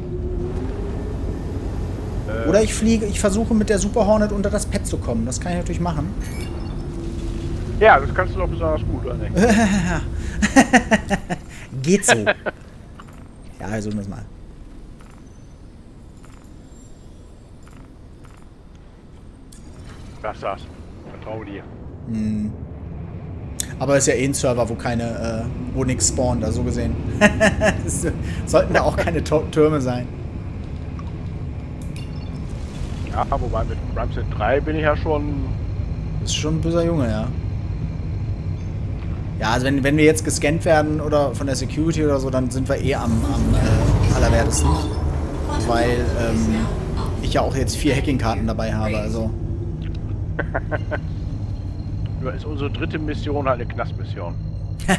Oder ich versuche mit der Super Hornet unter das Pad zu kommen. Das kann ich natürlich machen. Ja, das kannst du doch besonders gut, oder nicht? Geht so. Ja, versuchen wir es mal. Das das. Vertraue dir. Aber es ist ja eh ein Server, wo nichts spawnt, also so gesehen. Sollten da auch keine Türme sein. Ja, wobei mit Crime Set 3 bin ich ja schon. Das ist schon ein böser Junge, ja. Ja, also wenn wir jetzt gescannt werden oder von der Security oder so, dann sind wir eh am allerwertesten. Weil ich ja auch jetzt 4 Hacking-Karten dabei habe, also. Nur ist unsere dritte Mission halt eine Knastmission. Ja.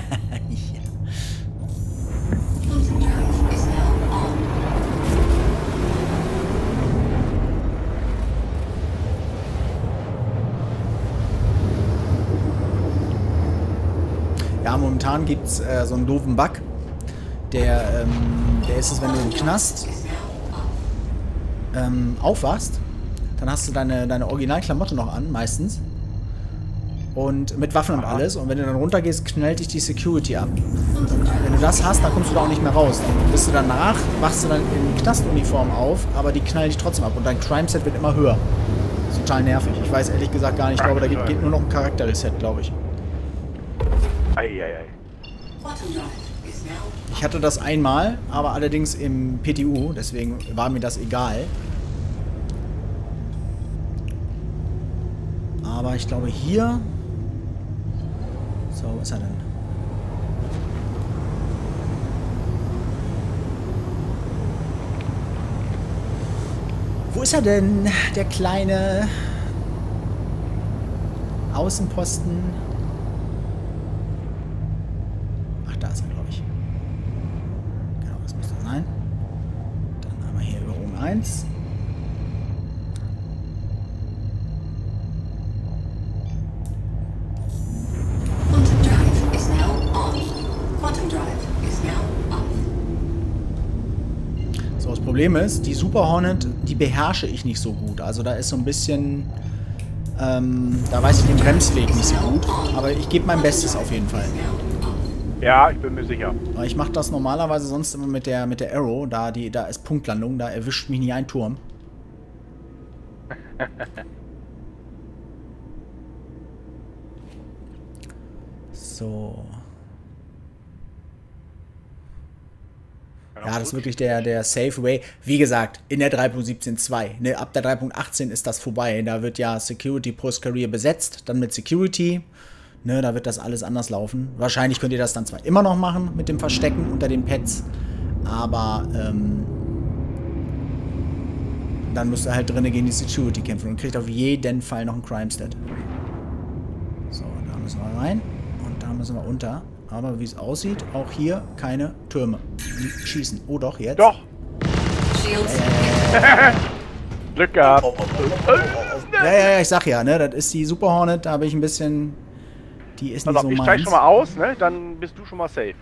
Ja, momentan gibt es so einen doofen Bug. Der ist es, wenn du im Knast aufwachst, dann hast du deine Originalklamotte noch an, meistens. Und mit Waffen und alles. Und wenn du dann runtergehst, knallt dich die Security ab. Und wenn du das hast, dann kommst du da auch nicht mehr raus. Dann bist du danach, wachst du dann in Knastuniform auf, aber die knallen dich trotzdem ab. Und dein Crime-Set wird immer höher. Das ist total nervig. Ich weiß ehrlich gesagt gar nicht. Ich glaube, da geht nur noch ein Charakter-Reset, glaube ich. Eieiei. Ich hatte das einmal, aber allerdings im PTU. Deswegen war mir das egal. Aber ich glaube hier... So, wo ist er denn? Wo ist er denn? Der kleine Außenposten. Ach, da ist er, glaube ich. Genau, das müsste er sein. Dann haben wir hier Übung 1. Das Problem ist, die Super Hornet, die beherrsche ich nicht so gut. Also da ist so ein bisschen, da weiß ich den Bremsweg nicht so gut. Aber ich gebe mein Bestes auf jeden Fall. Ja, ich bin mir sicher. Aber ich mache das normalerweise sonst immer mit der Arrow. Da ist Punktlandung, da erwischt mich nie ein Turm. So. Ja, das ist wirklich der Safe Way. Wie gesagt, in der 3.17.2. Ne, ab der 3.18 ist das vorbei. Da wird ja Security Post Career besetzt. Dann mit Security. Ne, da wird das alles anders laufen. Wahrscheinlich könnt ihr das dann zwar immer noch machen mit dem Verstecken unter den Pads. Aber dann müsst ihr halt drinnen gegen die Security kämpfen und kriegt auf jeden Fall noch einen Crime-Stat. So, da müssen wir rein und da müssen wir unter. Aber wie es aussieht, auch hier keine Türme. Die schießen. Oh doch, jetzt. Doch! Shields. Glück gehabt. Ja, ich sag ja, ne, das ist die Super Hornet, da habe ich ein bisschen... Die ist nicht Also, so ich steig meins. schon mal aus, ne? Dann bist du schon mal safe.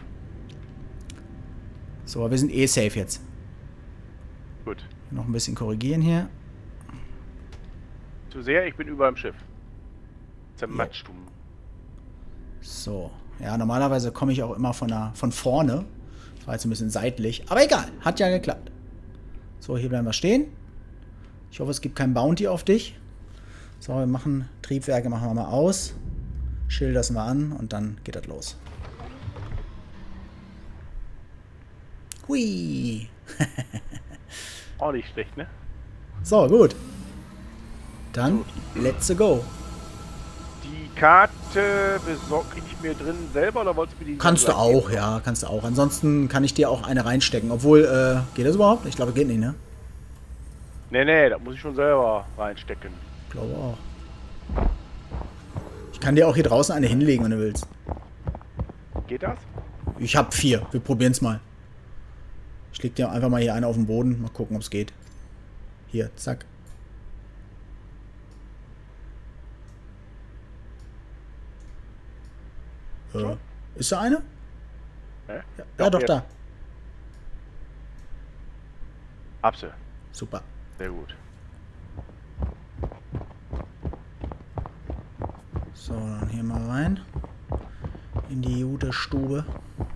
So, aber wir sind eh safe jetzt. Gut. Noch ein bisschen korrigieren hier. Zu sehr, ich bin über dem Schiff. Zermatscht du. So. Ja, normalerweise komme ich auch immer von vorne. Das war jetzt ein bisschen seitlich. Aber egal, hat ja geklappt. So, hier bleiben wir stehen. Ich hoffe, es gibt kein Bounty auf dich. So, wir machen Triebwerke, machen wir mal aus. Schild lassen wir an und dann geht das los. Hui. Auch nicht schlecht, ne? So, gut. Dann, let's go. Die Karte besorge ich mir drin selber oder wolltest du mir die... Kannst du gleich auch, geben? ja, kannst du auch. Ansonsten kann ich dir auch eine reinstecken. Obwohl, geht das überhaupt? Ich glaube, geht nicht, ne? Nee, da muss ich schon selber reinstecken. Ich glaube auch. Ich kann dir auch hier draußen eine hinlegen, wenn du willst. Geht das? Ich habe 4. Wir probieren es mal. Ich leg dir einfach mal hier eine auf den Boden. Mal gucken, ob es geht. Hier, zack. Ist da eine? Ja, doch, jetzt. da. Hab sie. Super. Sehr gut. So, dann hier mal rein. In die gute Stube.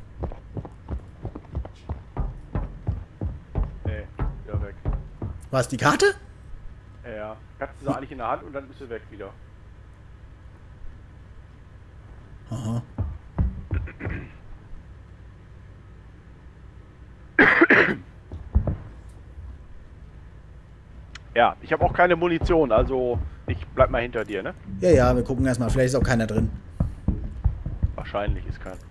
Nee, wieder weg. War es die Karte? Ja. Kannst du sie eigentlich in der Hand und dann bist du weg wieder. Aha. Ja, ich habe auch keine Munition, also ich bleib mal hinter dir, ne? Ja, wir gucken erstmal. Vielleicht ist auch keiner drin. Wahrscheinlich ist kein.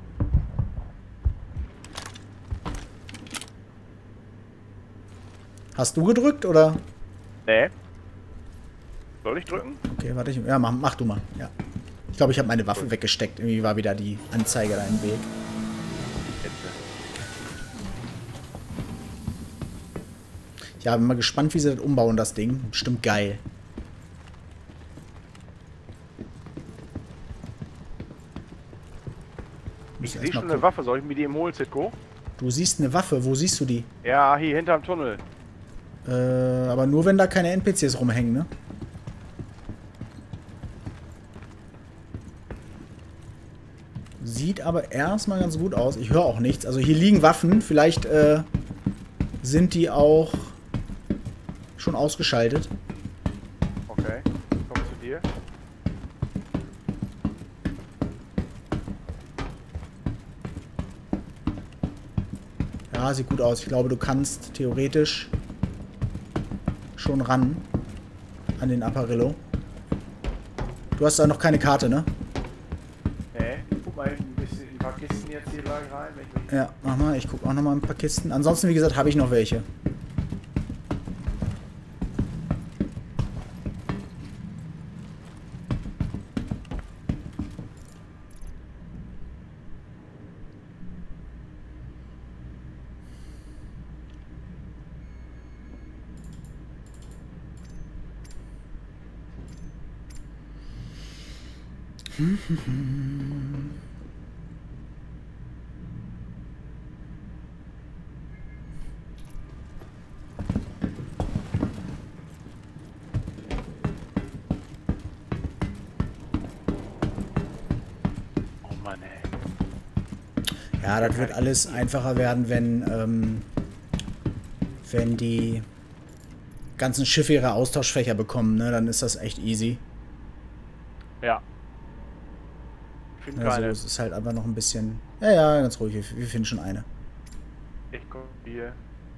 Hast du gedrückt, oder? Nee. Soll ich drücken? Okay, warte. Ja, mach du mal. Ja. Ich glaube, ich habe meine Waffe weggesteckt. Irgendwie war wieder die Anzeige da im Weg. Jetzt. Ja, bin mal gespannt, wie sie das umbauen, das Ding. Bestimmt geil. Ich sehe schon eine Waffe. Soll ich mir die im holen, Zitko? Du siehst eine Waffe. Wo siehst du die? Ja, hier hinterm Tunnel. Aber nur, wenn da keine NPCs rumhängen, ne? Sieht aber erstmal ganz gut aus. Ich höre auch nichts. Also hier liegen Waffen. Vielleicht sind die auch schon ausgeschaltet. Okay, komm zu dir. Ja, sieht gut aus. Ich glaube, du kannst theoretisch schon ran an den Apparillo. Du hast da noch keine Karte, ne? Nee, guck mal ein bisschen in ein paar Kisten jetzt hier gleich rein. Ja, mach mal. Ich gucke auch noch mal ein paar Kisten. Ansonsten, wie gesagt, habe ich noch welche. Oh Mann, ey. Ja, das wird alles einfacher werden, wenn die ganzen Schiffe ihre Austauschfächer bekommen, ne? Dann ist das echt easy. Ja. Ich finde Also keine. es ist halt einfach noch ein bisschen... Ja, ganz ruhig. Wir finden schon eine. Ich komm hier.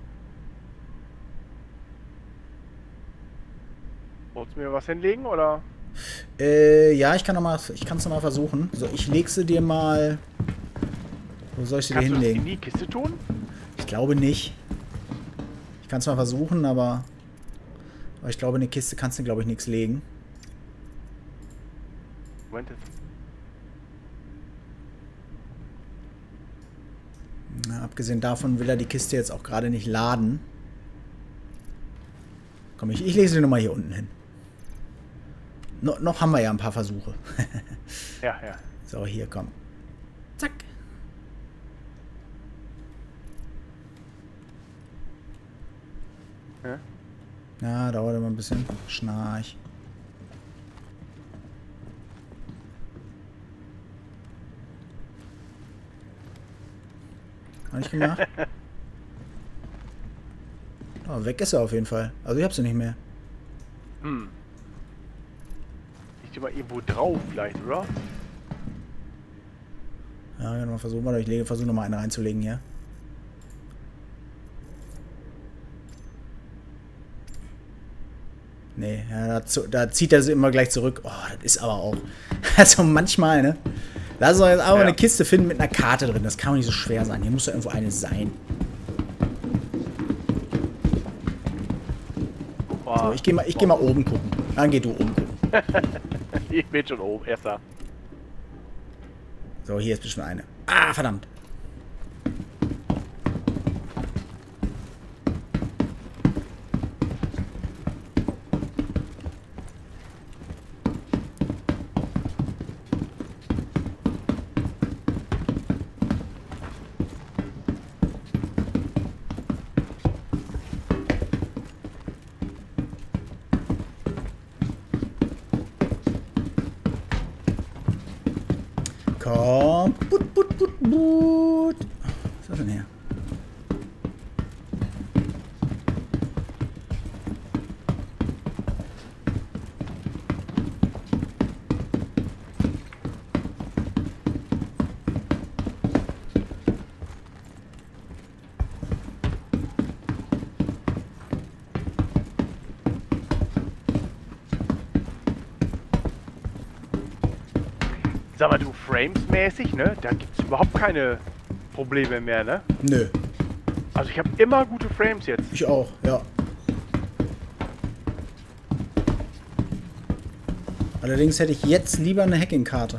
Wolltest du mir was hinlegen, oder? Ja, ich kann es noch mal versuchen. So, ich leg sie dir mal... Wo soll ich sie dir Kannst du das in hinlegen? die Kiste tun? Ich glaube nicht. Ich kann es mal versuchen, aber... Aber ich glaube, in eine Kiste kannst du, glaube ich, nichts legen. Moment jetzt. Na, abgesehen davon will er die Kiste jetzt auch gerade nicht laden. Komm, ich lese die nochmal hier unten hin. Noch haben wir ja ein paar Versuche. Ja, ja. So, hier, komm. Zack. Ja? Ja, dauert immer ein bisschen. Schnarch. Hab ich gemacht? Oh, weg ist er auf jeden Fall. Also ich hab sie nicht mehr. Hm. Ich mal irgendwo drauf vielleicht, oder? Ja, genau, versuchen wir. Ich versuche nochmal eine reinzulegen hier. Nee, ja, da zieht er sie immer gleich zurück. Oh, das ist aber auch. Also manchmal, ne? Lass uns jetzt aber eine Kiste finden mit einer Karte drin. Das kann doch nicht so schwer sein. Hier muss doch irgendwo eine sein. So, ich geh mal oben gucken. Dann geh du oben gucken. Ich bin schon oben, erster. So, hier ist bestimmt eine. Ah, verdammt. Komm. Put, put, put, put. Was ist das denn her? Sag mal, du, Frames-mäßig, ne? Da gibt's überhaupt keine Probleme mehr, ne? Nö. Also ich habe immer gute Frames jetzt. Ich auch, ja. Allerdings hätte ich jetzt lieber eine Hacking-Karte.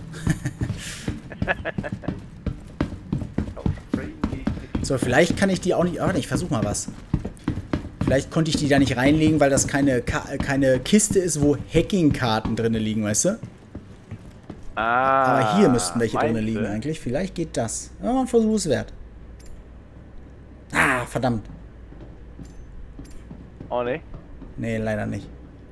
So, vielleicht kann ich die auch nicht... Warte, ich versuche mal was. Vielleicht konnte ich die da nicht reinlegen, weil das keine Kiste ist, wo Hacking-Karten drin liegen, weißt du? Ah, Aber hier müssten welche drin meinst liegen du? eigentlich. Vielleicht geht das. Ja, ein Versuch ist wert. Ah, verdammt. Oh ne? Nee, leider nicht.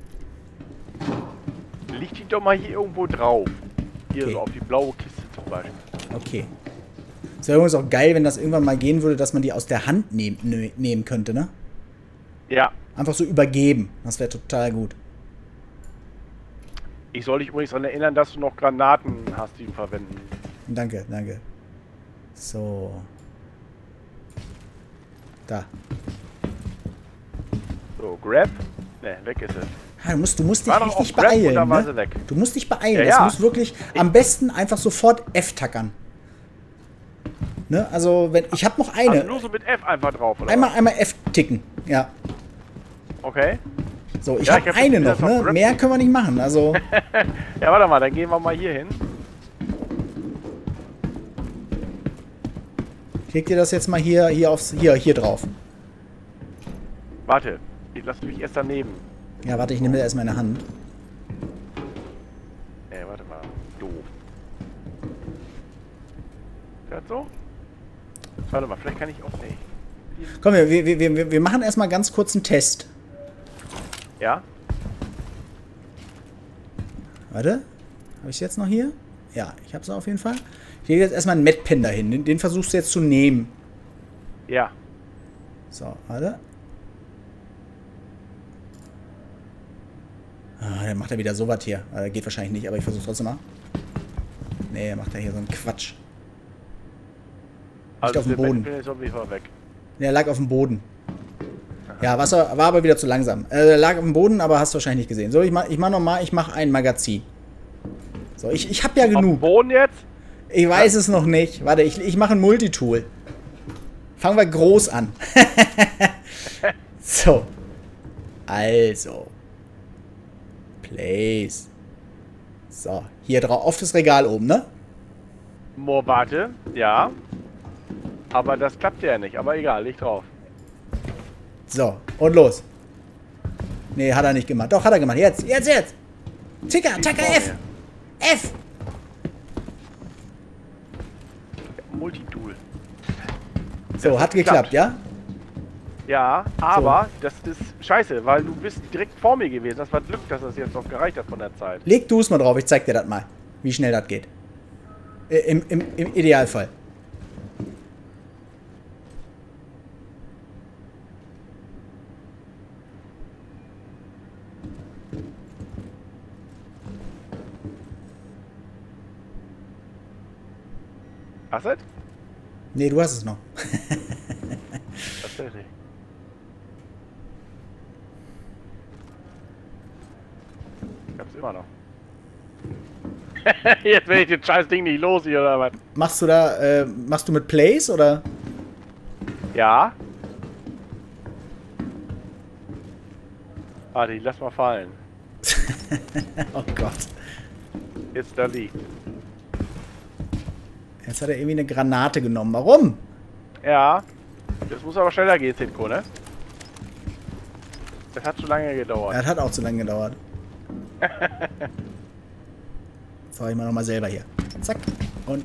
Liegt die doch mal hier irgendwo drauf. Hier Okay. so auf die blaue Kiste zum Beispiel. Okay. Es wäre übrigens auch geil, wenn das irgendwann mal gehen würde, dass man die aus der Hand nehmen könnte, ne? Ja. Einfach so übergeben. Das wäre total gut. Ich soll dich übrigens daran erinnern, dass du noch Granaten hast, die du verwenden. Danke, danke. So. Da. So, grab. Ne, weg ist es. Ja, du musst dich War doch richtig auf Grab und beeilen. dann war Ne? sie weg. Du musst dich beeilen. Ja, Das ja. muss wirklich am besten einfach sofort F tackern. Ne? Also, wenn ich habe noch eine. Also nur so mit F einfach drauf, oder? Einmal F ticken. Ja. Okay. So, ich Ja, habe ich hab eine jetzt noch, wieder ne? so Grab- Mehr können wir nicht machen. Also, Ja, warte mal, dann gehen wir mal hier hin. ich leg dir das jetzt mal hier drauf. Warte, ich lasse mich erst daneben. Ja, warte, ich nehme das erstmal in der Hand. Warte mal. Doof. Hört so? Warte mal, vielleicht kann ich auch nicht. Komm, wir machen erstmal ganz kurz einen Test. Ja? Warte. Habe ich es jetzt noch hier? Ja, ich habe es auf jeden Fall. Ich lege jetzt erstmal einen Medpen dahin. Den versuchst du jetzt zu nehmen. Ja. So, warte. Ah, dann macht er wieder sowas hier. Geht wahrscheinlich nicht, aber ich versuche trotzdem mal. Nee, er macht ja hier so einen Quatsch. Also auf dem der Boden. Backpin ist auf jeden Fall weg. Der lag auf dem Boden. Ja, Wasser war aber wieder zu langsam. Lag auf dem Boden, aber hast du wahrscheinlich nicht gesehen. So, ich mach nochmal, ich mache ein Magazin. So, ich habe ja Auf dem genug. Boden jetzt? Ich weiß es noch nicht. Warte, ich mache ein Multitool. Fangen wir groß an. So. Also. Place. So, hier drauf, auf das Regal oben, ne? Warte, ja. Aber das klappt ja nicht. Aber egal, leg drauf. So, und los. Nee, hat er nicht gemacht. Doch, hat er gemacht. Jetzt. Ticker, F. F. Multitool. So, hat geklappt, ja? Ja, aber das ist scheiße, weil du bist direkt vor mir gewesen. Das war Glück, dass das jetzt noch gereicht hat von der Zeit. Leg du es mal drauf, ich zeig dir das mal. Wie schnell das geht. Im Idealfall. Hast du es? Nee, du hast es noch. Tatsächlich. Ich hab's immer noch. Jetzt will ich den scheiß Ding nicht los hier, oder was? Machst du mit Plays oder? Ja. Warte, ich lass mal fallen. Oh Gott. Jetzt da liegt. Jetzt hat er irgendwie eine Granate genommen. Warum? Ja. Das muss aber schneller gehen, Zitko, ne? Das hat zu lange gedauert. Das hat auch zu lange gedauert. So, ich mach nochmal selber hier. Zack. Und.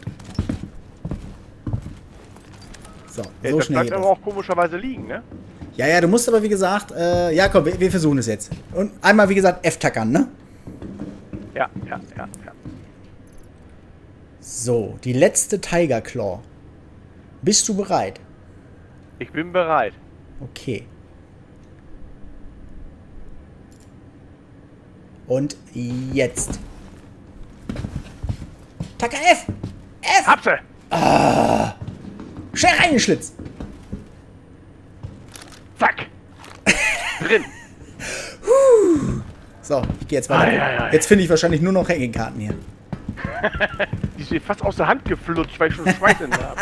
So, Ja, so das schnell bleibt geht aber das. auch komischerweise liegen, ne? Ja, du musst aber wie gesagt, ja komm, wir versuchen es jetzt. Und einmal wie gesagt F-Tackern, ne? Ja. So, die letzte Tiger Claw. Bist du bereit? Ich bin bereit. Okay. Und jetzt. Tacker F! F! Hab sie! Schnell reingeschlitzt! Zack! Drin! So, ich gehe jetzt weiter. Ei. Jetzt finde ich wahrscheinlich nur noch Hängekarten hier. Die ist mir fast aus der Hand geflutscht, weil ich schon Schweiß in habe.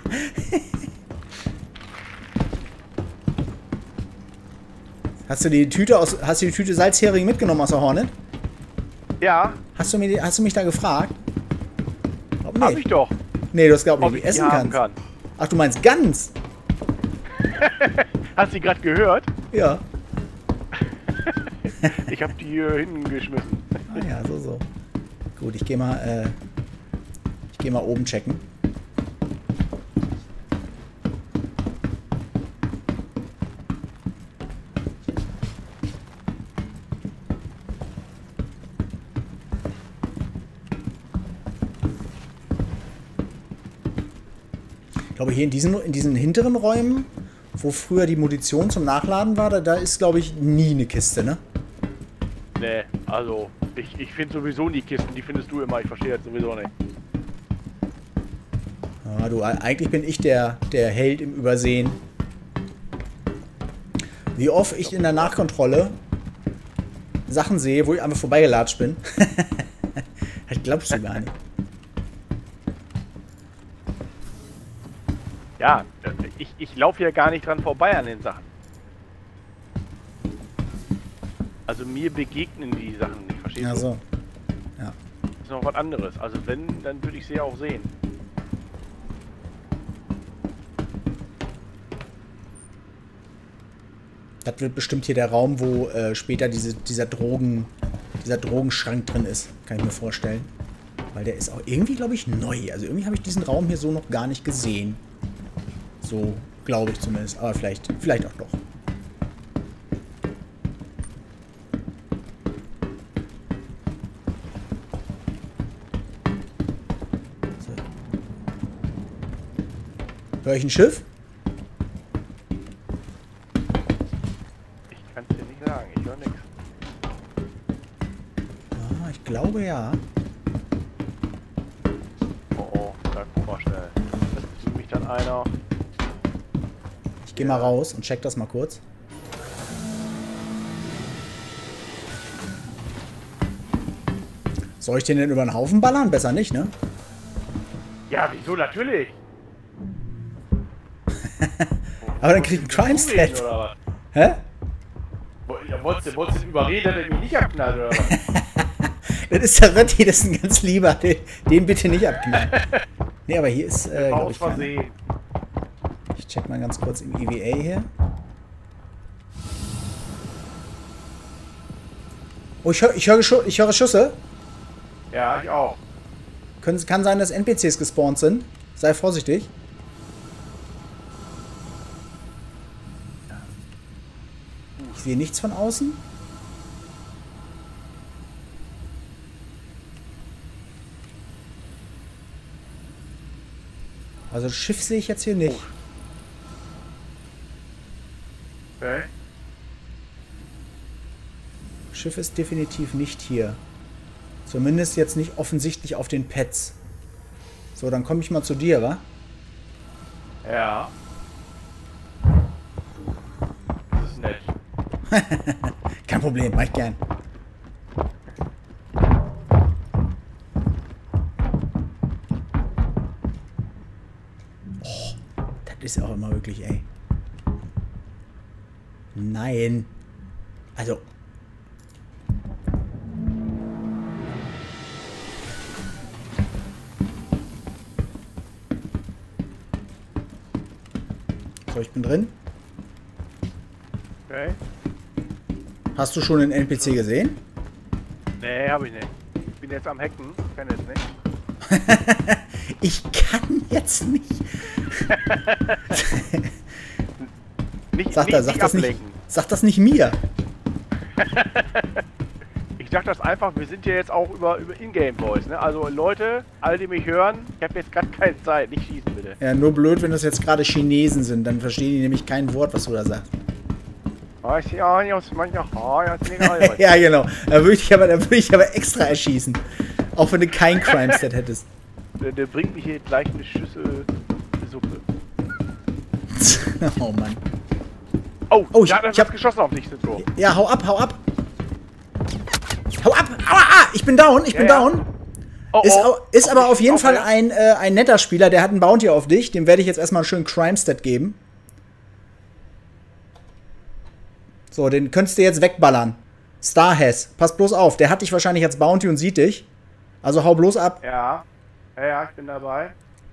Hast du die Tüte Salzhering mitgenommen aus der Hornet? Ja, Hast du mich da gefragt? Glaub hab nicht. ich doch. Nee, du hast glaubt Ob nicht, ich wie die essen haben kannst. kann. Ach, du meinst ganz? Hast du die gerade gehört? Ja. Ich habe die hier hinten geschmissen. Ah ja, so. Gut, ich gehe mal oben checken. Ich glaube, hier in diesen hinteren Räumen, wo früher die Munition zum Nachladen war, da ist, glaube ich, nie eine Kiste, ne? Nee, also, ich finde sowieso nie Kisten, die findest du immer, ich verstehe das sowieso nicht. Ja, du, eigentlich bin ich der Held im Übersehen. Wie oft ich in der Nachkontrolle Sachen sehe, wo ich einfach vorbeigelatscht bin. Das glaubst du gar nicht. Ja, ich laufe ja gar nicht dran vorbei an den Sachen. Also mir begegnen die Sachen nicht, verstehst Ja, du? so. Ja. Das ist noch was anderes. Also wenn, dann würde ich sie ja auch sehen. Das wird bestimmt hier der Raum, wo später dieser Drogenschrank drin ist. Kann ich mir vorstellen. Weil der ist auch irgendwie, glaube ich, neu. Also irgendwie habe ich diesen Raum hier so noch gar nicht gesehen. So glaube ich zumindest. Aber vielleicht auch doch. So. Hör ich ein Schiff? Ich kann es dir nicht sagen, ich höre nichts. Ah, ich glaube ja. Oh, da guck mal schnell. Das ist nämlich dann einer. Ich gehe mal raus und check das mal kurz. Soll ich den denn über den Haufen ballern? Besser nicht, ne? Ja, wieso? Natürlich. Aber dann krieg ich einen Crime Stat. Hä? Ja, wolltest du ihn überreden, dass er mich nicht abknallt, oder was? Das ist der Rötti, das ist ein ganz lieber. Den bitte nicht abknallen. Nee, aber hier ist, glaube Aus ich, keiner. Versehen. Ich check mal ganz kurz im EVA hier. Oh, ich höre Schüsse. Ja, ich auch. Kann sein, dass NPCs gespawnt sind. Sei vorsichtig. Ich sehe nichts von außen. Also das Schiff sehe ich jetzt hier nicht. Okay. Schiff ist definitiv nicht hier. Zumindest jetzt nicht offensichtlich auf den Pads. So, dann komme ich mal zu dir, wa? Ja. Das ist nett. Kein Problem, mach ich gern. Oh, das ist auch immer wirklich, ey. Nein. Also. So, ich bin drin. Okay. Hast du schon einen NPC gesehen? Nee, hab ich nicht. Ich bin jetzt am Hacken. Ich kann jetzt nicht. Ich kann jetzt nicht. Sag das nicht mir. Ich dachte das einfach, wir sind ja jetzt auch über Ingame Voice, ne? Also Leute, alle die mich hören, ich habe jetzt gerade keine Zeit, nicht schießen bitte. Ja, nur blöd, wenn das jetzt gerade Chinesen sind, dann verstehen die nämlich kein Wort, was du da sagst. Ja, genau. Da würde ich aber extra erschießen. Auch wenn du kein Crime-Stat hättest. Der bringt mich hier gleich eine Schüssel Suppe. Oh Mann. Oh, ich hab geschossen auf dich, Sintro. Ja, hau ab, hau ab. Hau ab! Aua, ich bin down, ich bin down. Ist aber auf jeden Fall ein netter Spieler, der hat einen Bounty auf dich. Dem werde ich jetzt erstmal einen schönen Crime-Stat geben. So, den könntest du jetzt wegballern. Starhas, pass bloß auf, der hat dich wahrscheinlich als Bounty und sieht dich. Also hau bloß ab. Ja, ich bin dabei.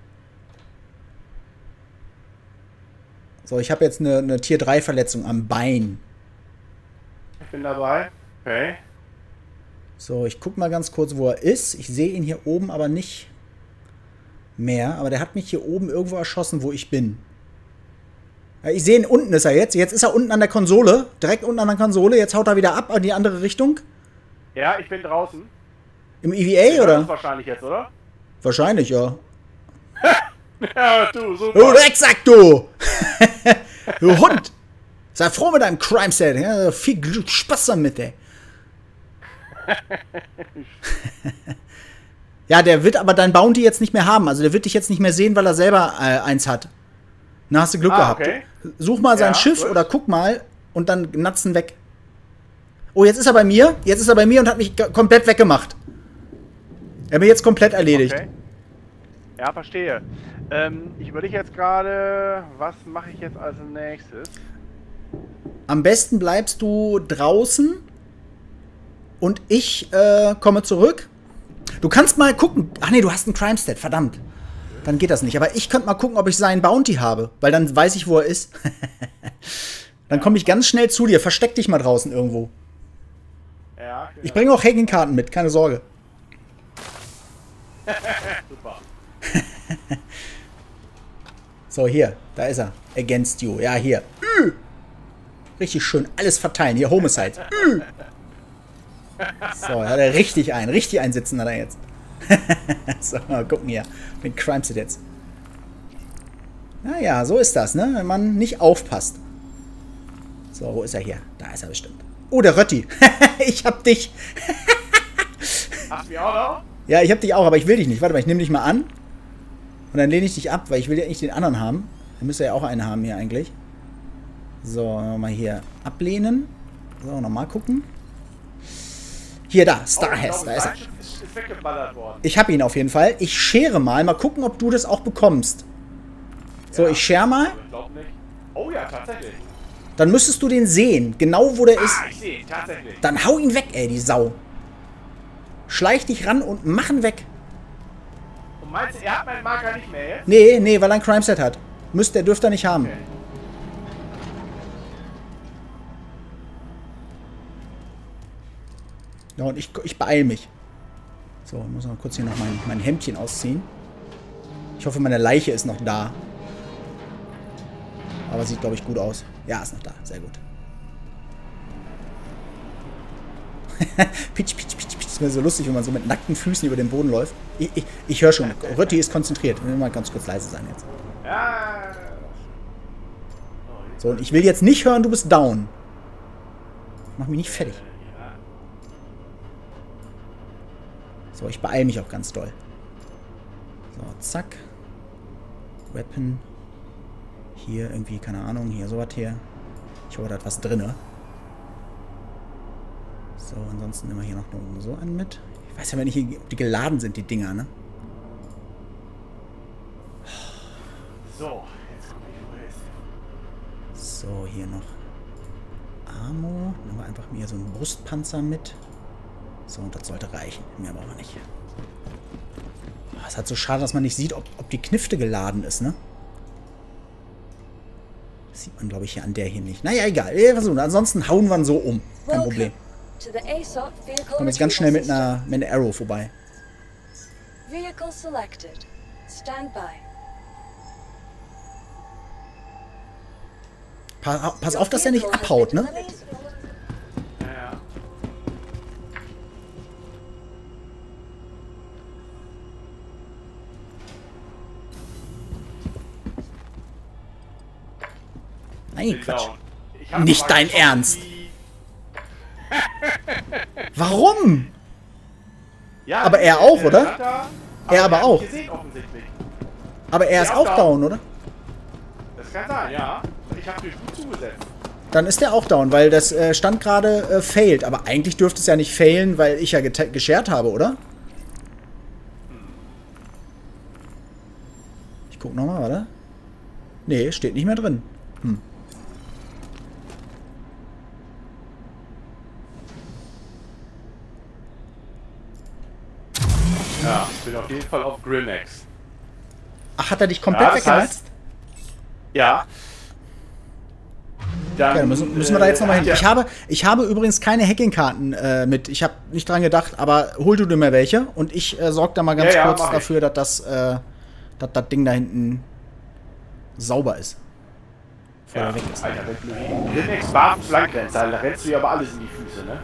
So, ich habe jetzt eine Tier 3 Verletzung am Bein. Ich bin dabei. Okay. So, ich guck mal ganz kurz, wo er ist. Ich sehe ihn hier oben aber nicht mehr. Aber der hat mich hier oben irgendwo erschossen, wo ich bin. Ja, ich sehe ihn, unten ist er jetzt. Jetzt ist er unten an der Konsole. Direkt unten an der Konsole. Jetzt haut er wieder ab in die andere Richtung. Ja, ich bin draußen. Im EVA, oder? Wahrscheinlich jetzt, oder? Wahrscheinlich, ja. Ja, du, super. Du Drecksack, du! Du Hund! Sei froh mit deinem Crime-Set. Ja, viel Spaß damit, ey. Ja, der wird aber dein Bounty jetzt nicht mehr haben. Also der wird dich jetzt nicht mehr sehen, weil er selber eins hat. Na, hast du Glück gehabt. Okay. Such mal sein Schiff gut. oder guck mal und dann natzen weg. Oh, jetzt ist er bei mir. Jetzt ist er bei mir und hat mich komplett weggemacht. Er hat mich jetzt komplett erledigt. Okay. Ja, verstehe. Ich überlege jetzt gerade, was mache ich jetzt als nächstes? Am besten bleibst du draußen und ich komme zurück. Du kannst mal gucken. Ach nee, du hast einen Crime-Stat, verdammt. Dann geht das nicht. Aber ich könnte mal gucken, ob ich seinen Bounty habe. Weil dann weiß ich, wo er ist. Dann komme ich ganz schnell zu dir. Versteck dich mal draußen irgendwo. Ja, genau. Ich bringe auch Hacking-Karten mit, keine Sorge. Super. So, hier, da ist er. Against you. Ja, hier. Richtig schön alles verteilen. Hier, Homicide. So, hat er richtig einsitzen hat er jetzt. So, mal gucken hier. Mit Crime-Set jetzt. Naja, so ist das, ne? Wenn man nicht aufpasst. So, wo ist er hier? Da ist er bestimmt. Oh, der Rötti. Ich hab dich. Hast du mich auch noch? Ja, ich hab dich auch, aber ich will dich nicht. Warte mal, ich nehme dich mal an. Und dann lehne ich dich ab, weil ich will ja nicht den anderen haben. Dann müsste ja auch einen haben hier eigentlich. So, mal hier ablehnen. So, nochmal gucken. Hier, da, Starhas, da ist er. Ist weggeballert worden. Ich habe ihn auf jeden Fall. Ich schere mal. Mal gucken, ob du das auch bekommst. So, Ja. ich schere mal. Ich glaube nicht. Oh ja, tatsächlich. Dann müsstest du den sehen. Genau wo der ist. Ich sehe, tatsächlich. Dann hau ihn weg, ey, die Sau. Schleich dich ran und mach ihn weg. Und meinst du, er hat meinen Marker nicht mehr jetzt? Nee, weil er ein Crimeset hat. Dürfte er nicht haben. Okay. Ja, und ich beeil mich. So, ich muss noch kurz hier noch mein Hemdchen ausziehen. Ich hoffe, meine Leiche ist noch da. Aber sieht, glaube ich, gut aus. Ja, ist noch da. Sehr gut. Pitsch, pitsch, pitsch, pitsch. Das wäre so lustig, wenn man so mit nackten Füßen über den Boden läuft. Ich höre schon. Rötti ist konzentriert. Ich will mal ganz kurz leise sein jetzt. Ja. So, und ich will jetzt nicht hören, du bist down. Mach mich nicht fertig. So, ich beeile mich auch ganz doll. So, zack. Weapon. Hier irgendwie, keine Ahnung, hier sowas hier. Ich hoffe, da hat was drin. So, ansonsten nehmen wir hier noch so einen mit. Ich weiß ja nicht, ob die geladen sind, die Dinger, ne? So, jetzt guck ich, wo er ist. So, hier noch Ammo. Nehmen wir einfach mir so einen Brustpanzer mit. So, und das sollte reichen. Mehr brauchen wir nicht. Es ist halt so schade, dass man nicht sieht, ob die Knifte geladen ist, ne? Das sieht man, glaube ich, hier an der hier nicht. Naja, egal. Wir versuchen. Ansonsten hauen wir ihn so um. Kein Problem. Kommen jetzt ganz schnell mit einer Arrow vorbei. Vehicle selected. Stand by. Pass auf, dass er nicht abhaut, ne? Ja. Nein, Quatsch. Ich hab Nicht mal dein geschossen, Ernst. wie- Warum? Ja, Aber er auch, oder? hat er Er aber hat auch. mich gesehen, offensichtlich. Aber er ist auch down, oder? Das kann sein, ja. Ich habe dir gut zugesetzt. Dann ist der auch down, weil das stand gerade failed. Aber eigentlich dürfte es ja nicht failen, weil ich ja geshared habe, oder? Ich guck nochmal, warte. Nee, steht nicht mehr drin. Ja, ich bin auf jeden Fall auf Grimax. Ach, hat er dich komplett weggehetzt? Ja. Dann, Okay, dann müssen wir da jetzt nochmal hin. Ich habe übrigens keine Hacking-Karten mit. Ich habe nicht dran gedacht, aber hol du dir mal welche und ich sorge da mal ganz kurz dafür, dass das Ding da hinten sauber ist. Bevor er weg ist. Alter, wenn du Grimax warfen Flank rennst, dann rennst du ja aber alles in die Füße, ne?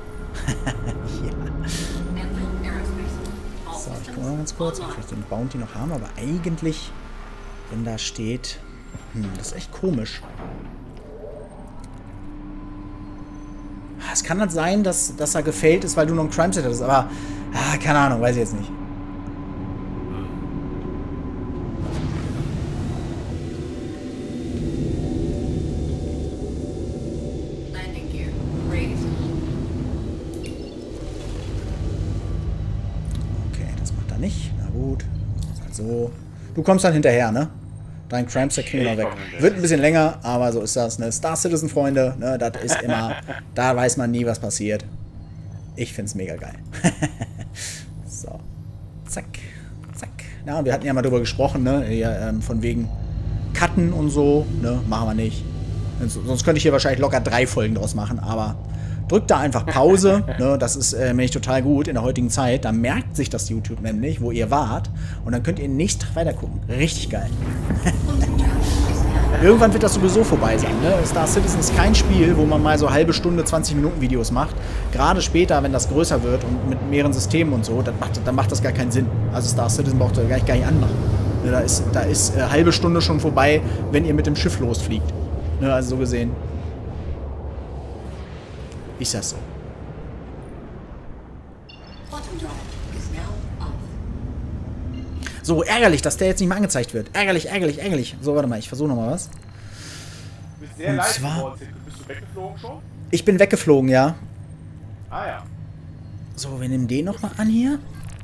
So, ich gucke mal ganz kurz, ob wir vielleicht den Bounty noch haben, aber eigentlich, wenn da steht, das ist echt komisch. Es kann halt sein, dass er gefailt ist, weil du noch ein Crimeset hattest, aber keine Ahnung, weiß ich jetzt nicht. Landing gear raised. Okay, das macht er nicht. Na gut, ist halt so. Du kommst dann hinterher, ne? Dein Crimeset kriegen wir noch weg. Wird ein bisschen länger, aber so ist das, ne? Star Citizen, Freunde, ne? Das ist immer, da weiß man nie, was passiert. Ich find's mega geil. So. Zack. Zack. Ja, wir hatten ja mal drüber gesprochen, ne? Ja, von wegen Cutten und so, ne? Machen wir nicht. Sonst könnte ich hier wahrscheinlich locker 3 Folgen draus machen, aber drückt da einfach Pause, ne? Das ist nämlich total gut in der heutigen Zeit. Da merkt sich das YouTube nämlich, wo ihr wart. Und dann könnt ihr nicht weiter gucken. Richtig geil. Irgendwann wird das sowieso vorbei sein, ne? Star Citizen ist kein Spiel, wo man mal so halbe Stunde, 20 Minuten Videos macht. Gerade später, wenn das größer wird und mit mehreren Systemen und so, dann macht das gar keinen Sinn. Also Star Citizen braucht ihr gar nicht anmachen. Ne? Da ist halbe Stunde schon vorbei, wenn ihr mit dem Schiff losfliegt. Ne? Also so gesehen. Ist das so? Quantum drive is now off. So, ärgerlich, dass der jetzt nicht mehr angezeigt wird. Ärgerlich, ärgerlich, ärgerlich. So, warte mal, ich versuche nochmal was. Du bist sehr Und leise zwar- geworden. Bist du weggeflogen schon? Ich bin weggeflogen, ja. Ah ja. So, wir nehmen den nochmal an hier.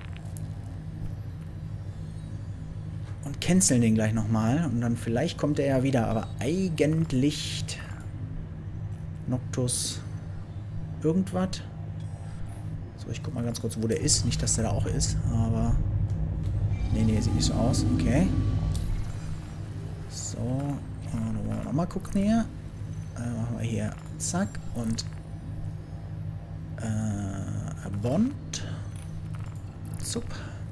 Und canceln den gleich nochmal. Und dann vielleicht kommt er ja wieder. Aber eigentlich Noctus. Irgendwas. So, ich guck mal ganz kurz, wo der ist. Nicht, dass der da auch ist, aber... Nee, sieht nicht so aus. Okay. So. Dann wollen wir nochmal gucken hier. Machen wir hier. Zack. Und... Bond. Zup.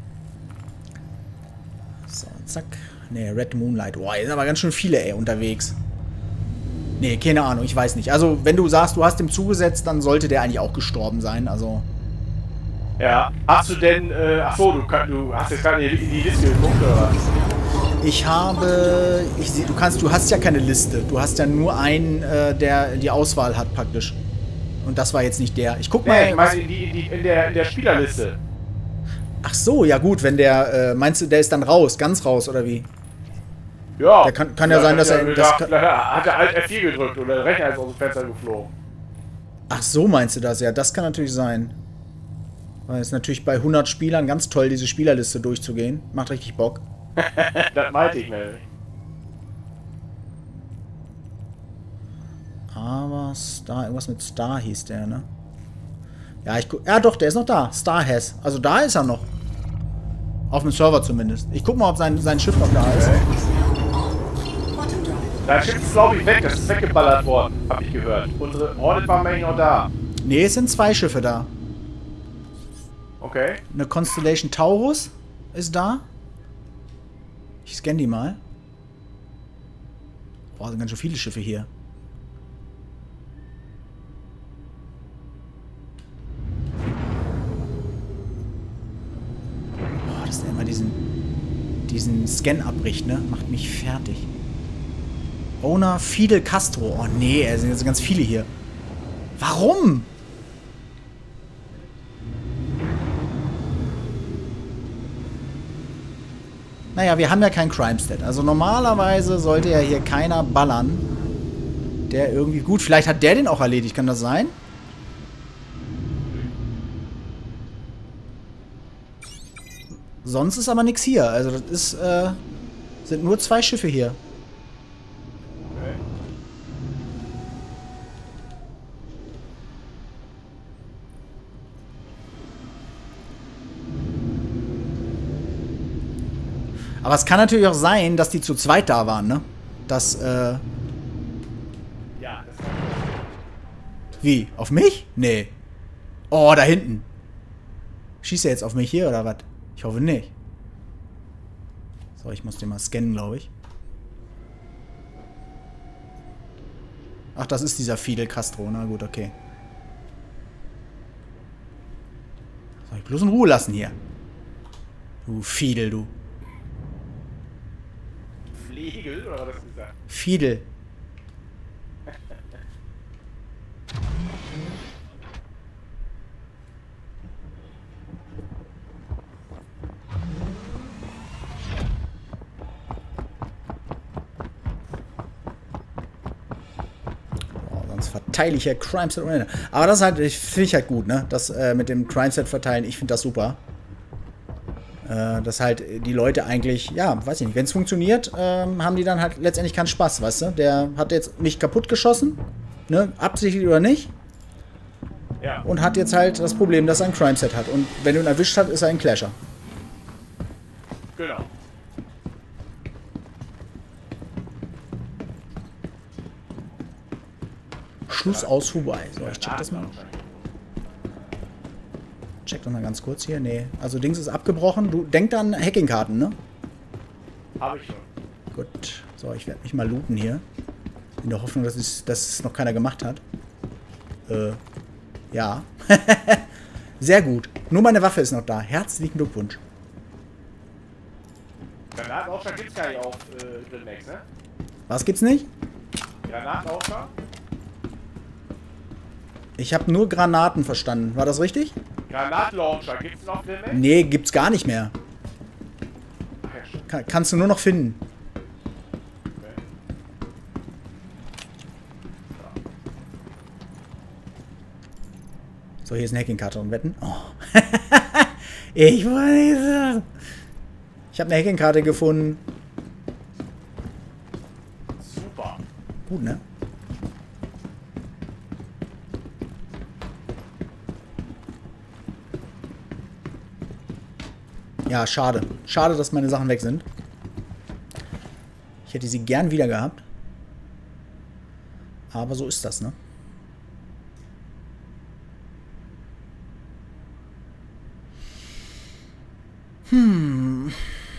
So, zack. Ne, Red Moonlight. Boah, hier sind aber ganz schön viele, ey, unterwegs. Nee, keine Ahnung, ich weiß nicht. Also, wenn du sagst, du hast ihm zugesetzt, dann sollte der eigentlich auch gestorben sein, also... Ja. Hast du denn, achso, du hast jetzt gerade in die Liste geguckt, oder? Ich habe... Du hast ja keine Liste. Du hast ja nur einen, der die Auswahl hat, praktisch. Und das war jetzt nicht der. Ich guck mal... Nee, ich meine in der Spielerliste. Ach so, ja gut, wenn der... meinst du, der ist dann raus, ganz raus, oder wie? Ja. Der kann ja sein, dass er... Hat er Alt F4 gedrückt oder der Rechner ist aus dem Fenster geflogen. Ach so, meinst du das? Ja, das kann natürlich sein. Weil es natürlich bei 100 Spielern ganz toll, diese Spielerliste durchzugehen. Macht richtig Bock. Das meinte ich nämlich. Aber Star, irgendwas mit Star hieß der, ne? Ja, ja doch, der ist noch da. Star Has. Also da ist er noch. Auf dem Server zumindest. Ich guck mal, ob sein Schiff noch da ist. Dein Schiff ist, glaube ich, weg. Das ist weggeballert worden, habe ich gehört. Unsere Hornet war eigentlich noch da. Ne, es sind 2 Schiffe da. Okay. Eine Constellation Taurus ist da. Ich scanne die mal. Boah, sind ganz schön viele Schiffe hier. Boah, dass der immer diesen Scan abbricht, ne? Macht mich fertig. Owner Fidel Castro. Oh nee, es sind jetzt ganz viele hier. Warum? Naja, wir haben ja kein Crime-Stat. Also normalerweise sollte ja hier keiner ballern, der irgendwie... Gut, vielleicht hat der den auch erledigt. Kann das sein? Sonst ist aber nichts hier. Also das ist... sind nur 2 Schiffe hier. Aber es kann natürlich auch sein, dass die zu zweit da waren, ne? Das, Ja, das Wie? Auf mich? Nee. Oh, da hinten. Schießt er jetzt auf mich hier, oder was? Ich hoffe nicht. So, ich muss den mal scannen, glaube ich. Ach, das ist dieser Fidel Castro. Na gut, okay. Soll ich bloß in Ruhe lassen hier? Du Fidel, du. Flegel, oder was hast du gesagt? Fidel. Sonst verteile ich ja Crimeset ohne Ende. Aber das ist halt, finde ich halt gut, ne? Das mit dem Crimeset verteilen, ich finde das super. Dass halt die Leute eigentlich, ja, weiß ich nicht, wenn es funktioniert, haben die dann halt letztendlich keinen Spaß, weißt du? Der hat jetzt nicht kaputt geschossen, ne? Absichtlich oder nicht. Ja. Und hat jetzt halt das Problem, dass er ein Crimeset hat. Und wenn du ihn erwischt hast, ist er ein Clasher. Genau. Schluss aus vorbei. So, ich check das mal. Check das mal ganz kurz hier. Nee, also Dings ist abgebrochen. Du denk an Hackingkarten, ne? Habe ich schon. Gut. So, ich werde mich mal looten hier. In der Hoffnung, dass es noch keiner gemacht hat. Ja. Sehr gut. Nur meine Waffe ist noch da. Herzlichen Glückwunsch. Granatenausschlag gibt's gar nicht auf Gridmax, ne? Was gibt's nicht? Granatenausschlag? Ich habe nur Granaten verstanden. War das richtig? Granatlauncher gibt's noch Gridmax? Nee, gibt's gar nicht mehr. Ach ja, stimmt. Kannst du nur noch finden. Okay. So, hier ist eine Hackingkarte und wetten. Oh. Ich weiß. Ich habe eine Hackingkarte gefunden. Super. Gut, ne? Ja, schade. Schade, dass meine Sachen weg sind. Ich hätte sie gern wieder gehabt. Aber so ist das, ne? Hm.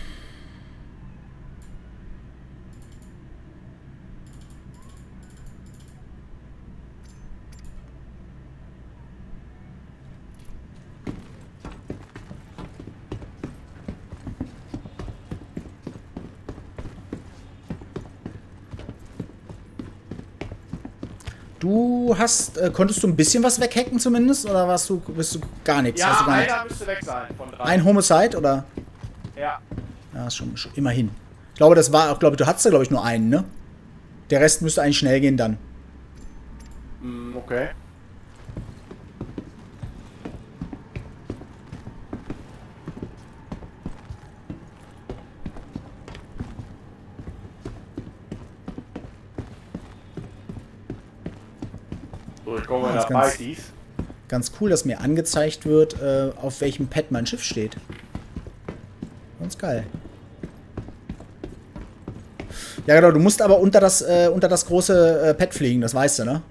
Du hast, konntest du ein bisschen was weghacken zumindest? Oder bist du gar nichts? Ja, Hast du gar nichts? einer müsste weg sein von 3. Ein Homicide, oder? Ja. Ja, ist schon immerhin. Ich glaube, das war auch, du hattest da, glaube ich, nur einen, ne? Der Rest müsste eigentlich schnell gehen dann. Okay. So, ich komme Ah, nach ist ganz- Beitis. Ganz cool, dass mir angezeigt wird, auf welchem Pad mein Schiff steht. Ganz geil. Ja, genau, du musst aber unter das große Pad fliegen, das weißt du, ne?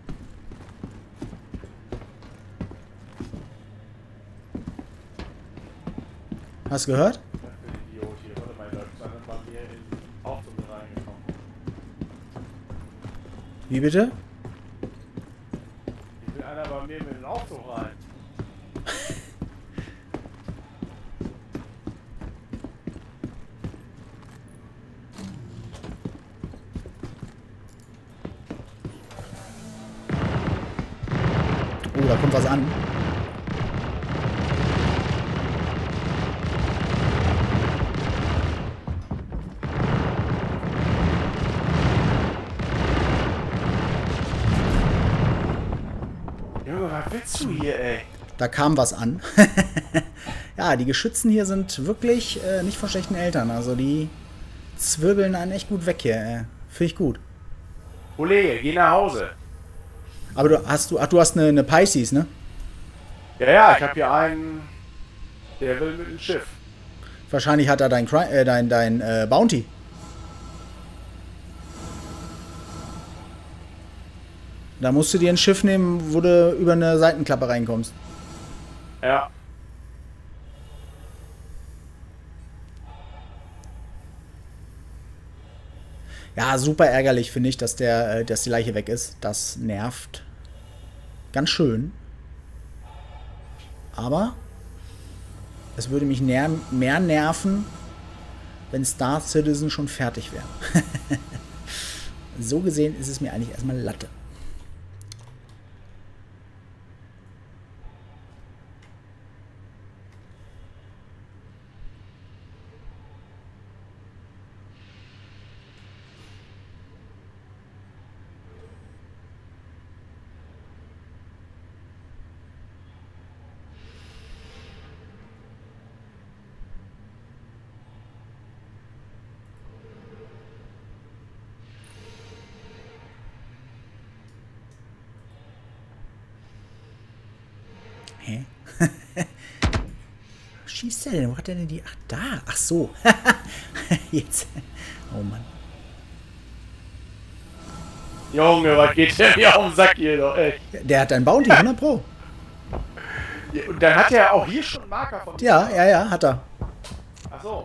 Hast du gehört? Ich bin Idiot hier. Warte mal, da ist einer bei mir in den Aufzug reingekommen. Wie bitte? Ich bin einer bei mir mit dem Aufzug rein. Oh, da kommt was an. Junge, was willst du hier, ey? Da kam was an. Ja, die Geschützen hier sind wirklich nicht von schlechten Eltern. Also die zwirbeln einen echt gut weg hier. Finde ich gut. Kollege, geh nach Hause. Aber du hast eine Pisces, ne? Ja, ja, ich hab hier einen, der will mit dem Schiff. Wahrscheinlich hat er dein Bounty. Da musst du dir ein Schiff nehmen, wo du über eine Seitenklappe reinkommst. Ja. Ja, super ärgerlich finde ich, dass die Leiche weg ist. Das nervt ganz schön. Aber es würde mich mehr nerven, wenn Star Citizen schon fertig wäre. So gesehen ist es mir eigentlich erstmal Latte. Hä? Schießt er denn? Wo hat er denn die? Ach, da. Ach so. Jetzt. Oh Mann. Junge, was geht denn hier auf den Sack hier doch, ey? Der hat ein Bounty, 100 Pro. Ja, und dann hat er auch hier schon einen Marker von Ja, hat er. Ach so.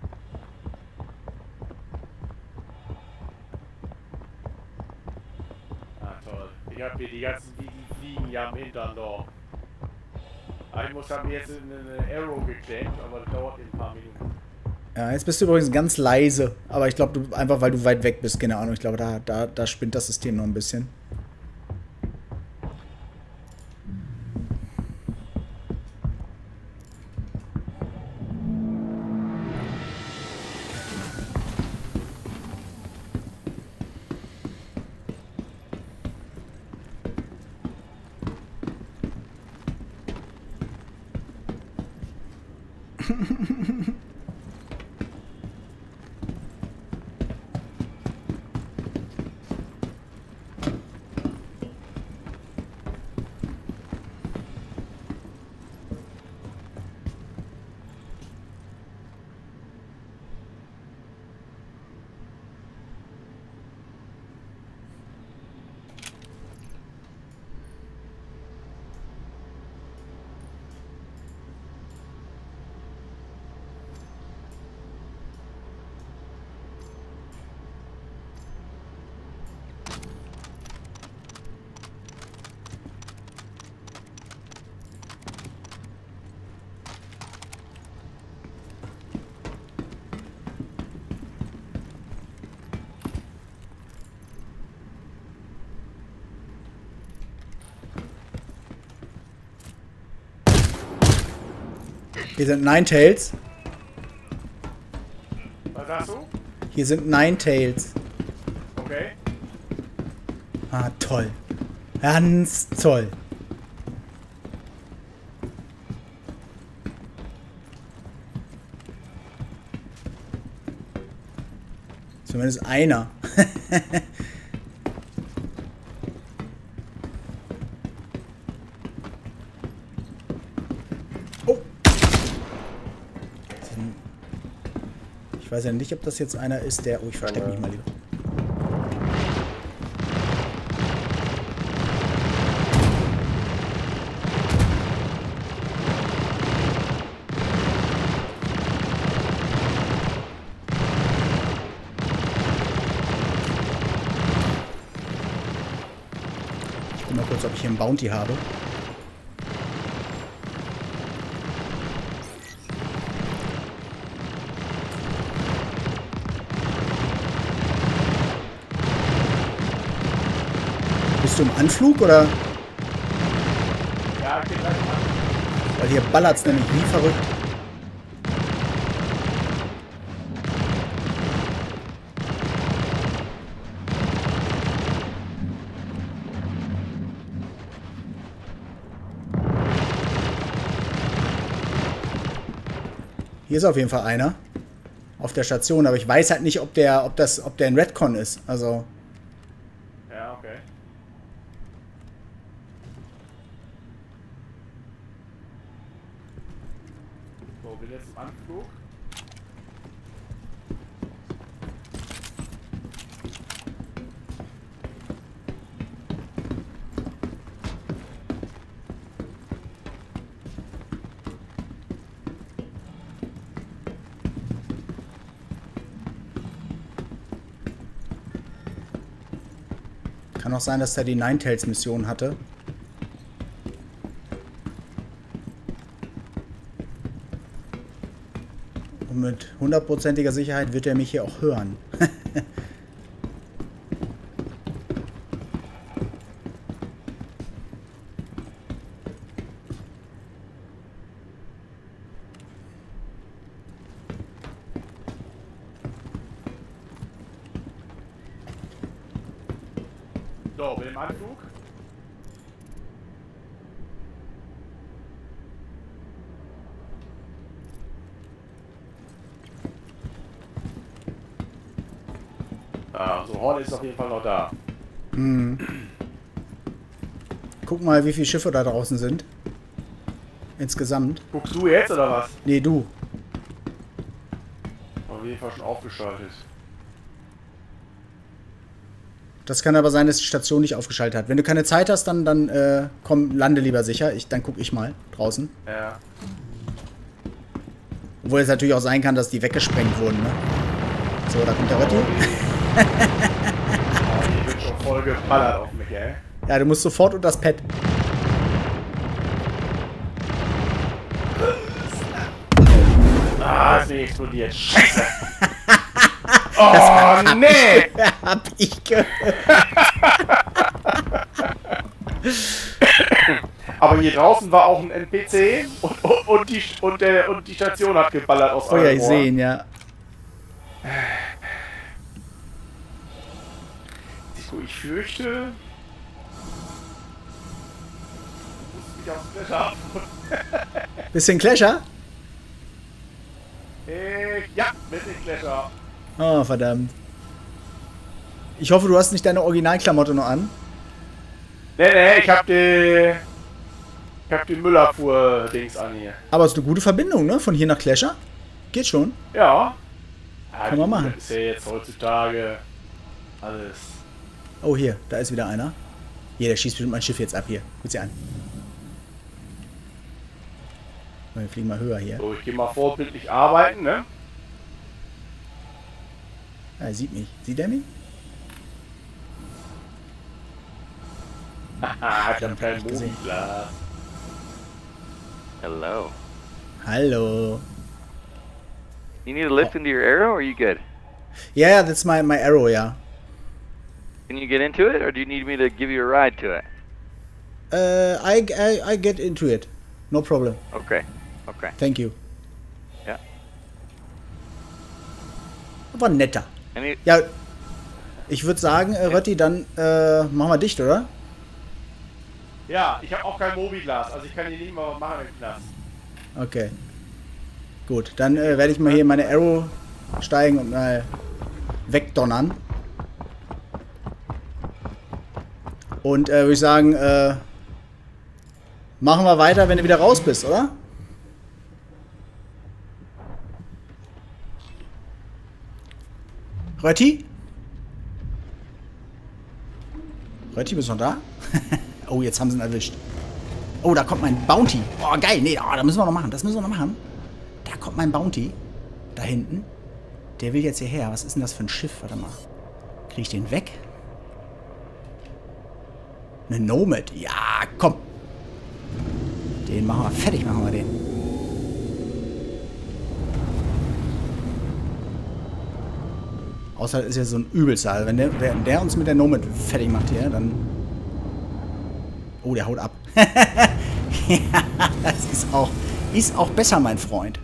Ah, toll. Ich hab hier die ganzen die fliegen ja am Hintern doch. Ich muss haben jetzt eine Arrow geclaimt, aber das dauert ein paar Minuten. Ja, jetzt bist du übrigens ganz leise. Aber ich glaube, einfach weil du weit weg bist, keine Ahnung. Ich glaube, da spinnt das System noch ein bisschen. Hier sind Ninetales. Was sagst du? Hier sind Ninetales. Okay. Ah, toll. Ganz toll. Zumindest einer. Oh. Ich weiß ja nicht, ob das jetzt einer ist, der... Oh, ich verstecke mich mal lieber. Ich guck mal kurz, ob ich hier einen Bounty habe. Bist du im Anflug oder? Ja, geht gleich mal. Weil hier ballert's nämlich wie verrückt. Hier ist auf jeden Fall einer. Auf der Station, aber ich weiß halt nicht, ob der ein Redcon ist. Also. Ja, okay. So, bin jetzt im Anflug. Kann auch sein, dass er die Ninetales-Mission hatte. Und mit hundertprozentiger Sicherheit wird er mich hier auch hören. So, bin im Anflug. Ah, so Horn ist auf jeden Fall noch da. Hm. Guck mal, wie viele Schiffe da draußen sind. Insgesamt. Guckst du jetzt oder was? Nee, du. Auf jeden Fall schon aufgeschaltet. Das kann aber sein, dass die Station nicht aufgeschaltet hat. Wenn du keine Zeit hast, dann komm, lande lieber sicher. Dann guck ich mal draußen. Ja. Obwohl es natürlich auch sein kann, dass die weggesprengt wurden, ne? So, da kommt der Rötti. Oh, die wird schon voll geballert auf mich, ey. Ja, du musst sofort unter das Pad. Ah, ist mir explodiert. Scheiße. Oh, nee! Hab ich gehört. Aber hier draußen war auch ein NPC und die Station hat geballert aus Oh ja, ich Rohr. sehe ihn, ja. Ich fürchte... Ich muss mich aufs Bett haben. Bisschen Clasher? Ja, mit dem Kletter. Oh, verdammt. Ich hoffe, du hast nicht deine Originalklamotte noch an. Nee, ich hab die Müllabfuhr-Dings an hier. Aber es ist eine gute Verbindung, ne? Von hier nach Clasher. Geht schon. Ja. Kann man machen. Das ist ja jetzt heutzutage alles. Oh, hier. Da ist wieder einer. Hier, der schießt bestimmt mein Schiff jetzt ab hier. Guck sie an. Wir fliegen mal höher hier. So, ich gehe mal vorbildlich arbeiten, ne? Er sieht mich. Sieht er mich? Haha, ich hab kein gesehen. Bogenglas. Hello. Hallo. You need a lift into your arrow, or are you good? Yeah, that's my arrow, yeah. Can you get into it, or do you need me to give you a ride to it? I get into it. No problem. Okay. Okay. Thank you. War netter. Any, Ja, ich würde sagen, Rötti, dann machen wir dicht, oder? Ja, ich habe auch kein Mobiglas, also ich kann hier nicht mal was machen im Knast. Okay. Gut, dann werde ich mal hier meine Arrow steigen und mal wegdonnern. Und würde ich sagen, machen wir weiter, wenn du wieder raus bist, oder? Rötti? Rötti, bist du noch da? Oh, jetzt haben sie ihn erwischt. Oh, da kommt mein Bounty. Oh, geil. Nee, da müssen wir noch machen. Das müssen wir noch machen. Da kommt mein Bounty. Da hinten. Der will jetzt hierher. Was ist denn das für ein Schiff? Warte mal. Krieg ich den weg? Eine Nomad. Ja, komm. Den machen wir fertig, machen wir den. Außer ist ja so ein Übelster. Wenn der uns mit der Nomad fertig macht hier, dann... Oh, der haut ab. Ja, das ist auch besser, mein Freund.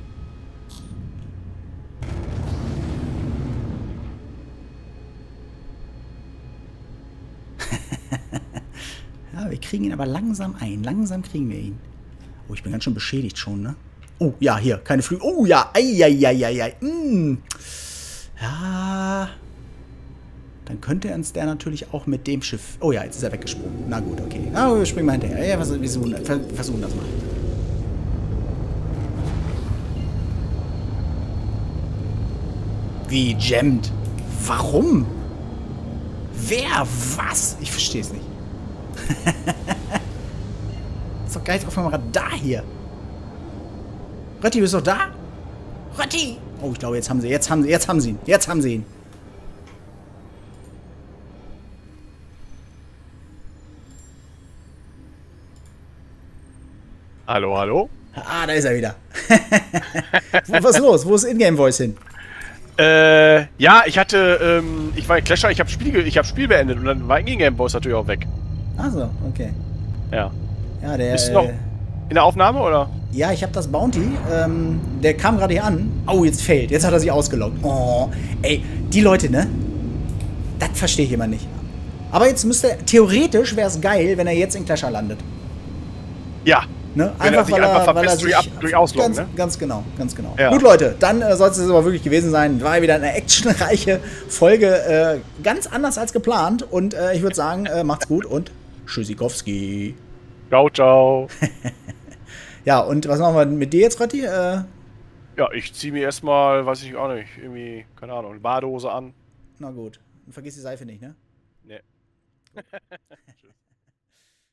Ja, wir kriegen ihn aber langsam ein. Langsam kriegen wir ihn. Oh, ich bin ganz schön beschädigt schon, ne? Oh, ja, hier, keine Flüge. Oh, ja, ei. Ja. Dann könnte uns der natürlich auch mit dem Schiff... Oh ja, jetzt ist er weggesprungen. Na gut, okay. Ah, wir springen mal hinterher. Ja, wir versuchen das mal. Wie jammt? Warum? Wer? Was? Ich verstehe es nicht. Ist doch gar nicht auf meinem Radar hier. Rötti, bist du doch da? Rötti! Oh, ich glaube, jetzt haben sie ihn. Hallo, hallo? Ah, da ist er wieder. Was ist los? Wo ist Ingame-Voice hin? Ja, ich hatte, ich war in Clasher, ich hab Spiel beendet und dann war Ingame-Boss natürlich auch weg. Ach so, okay. Ja. Ja, der... Bist du noch in der Aufnahme, oder? Ja, ich habe das Bounty. Der kam gerade hier an. Oh, jetzt fällt. Jetzt hat er sich ausgeloggt. Oh, ey, die Leute, ne? Das verstehe ich immer nicht. Aber jetzt müsste... Theoretisch wäre es geil, wenn er jetzt in Clasher landet. Ja. Ne? Wenn er sich einfach verpisst durch Ausloggen, ne? Ganz genau. Ja. Gut, Leute, dann soll es aber wirklich gewesen sein. War wieder eine actionreiche Folge. Ganz anders als geplant. Und ich würde sagen, macht's gut und Tschüssikowski. Ciao, ciao. Ja, und was machen wir mit dir jetzt, Rötti? Ja, ich ziehe mir erstmal, weiß ich auch nicht, irgendwie, keine Ahnung, eine Badehose an. Na gut. Und vergiss die Seife nicht, ne? Nee. Tschüss.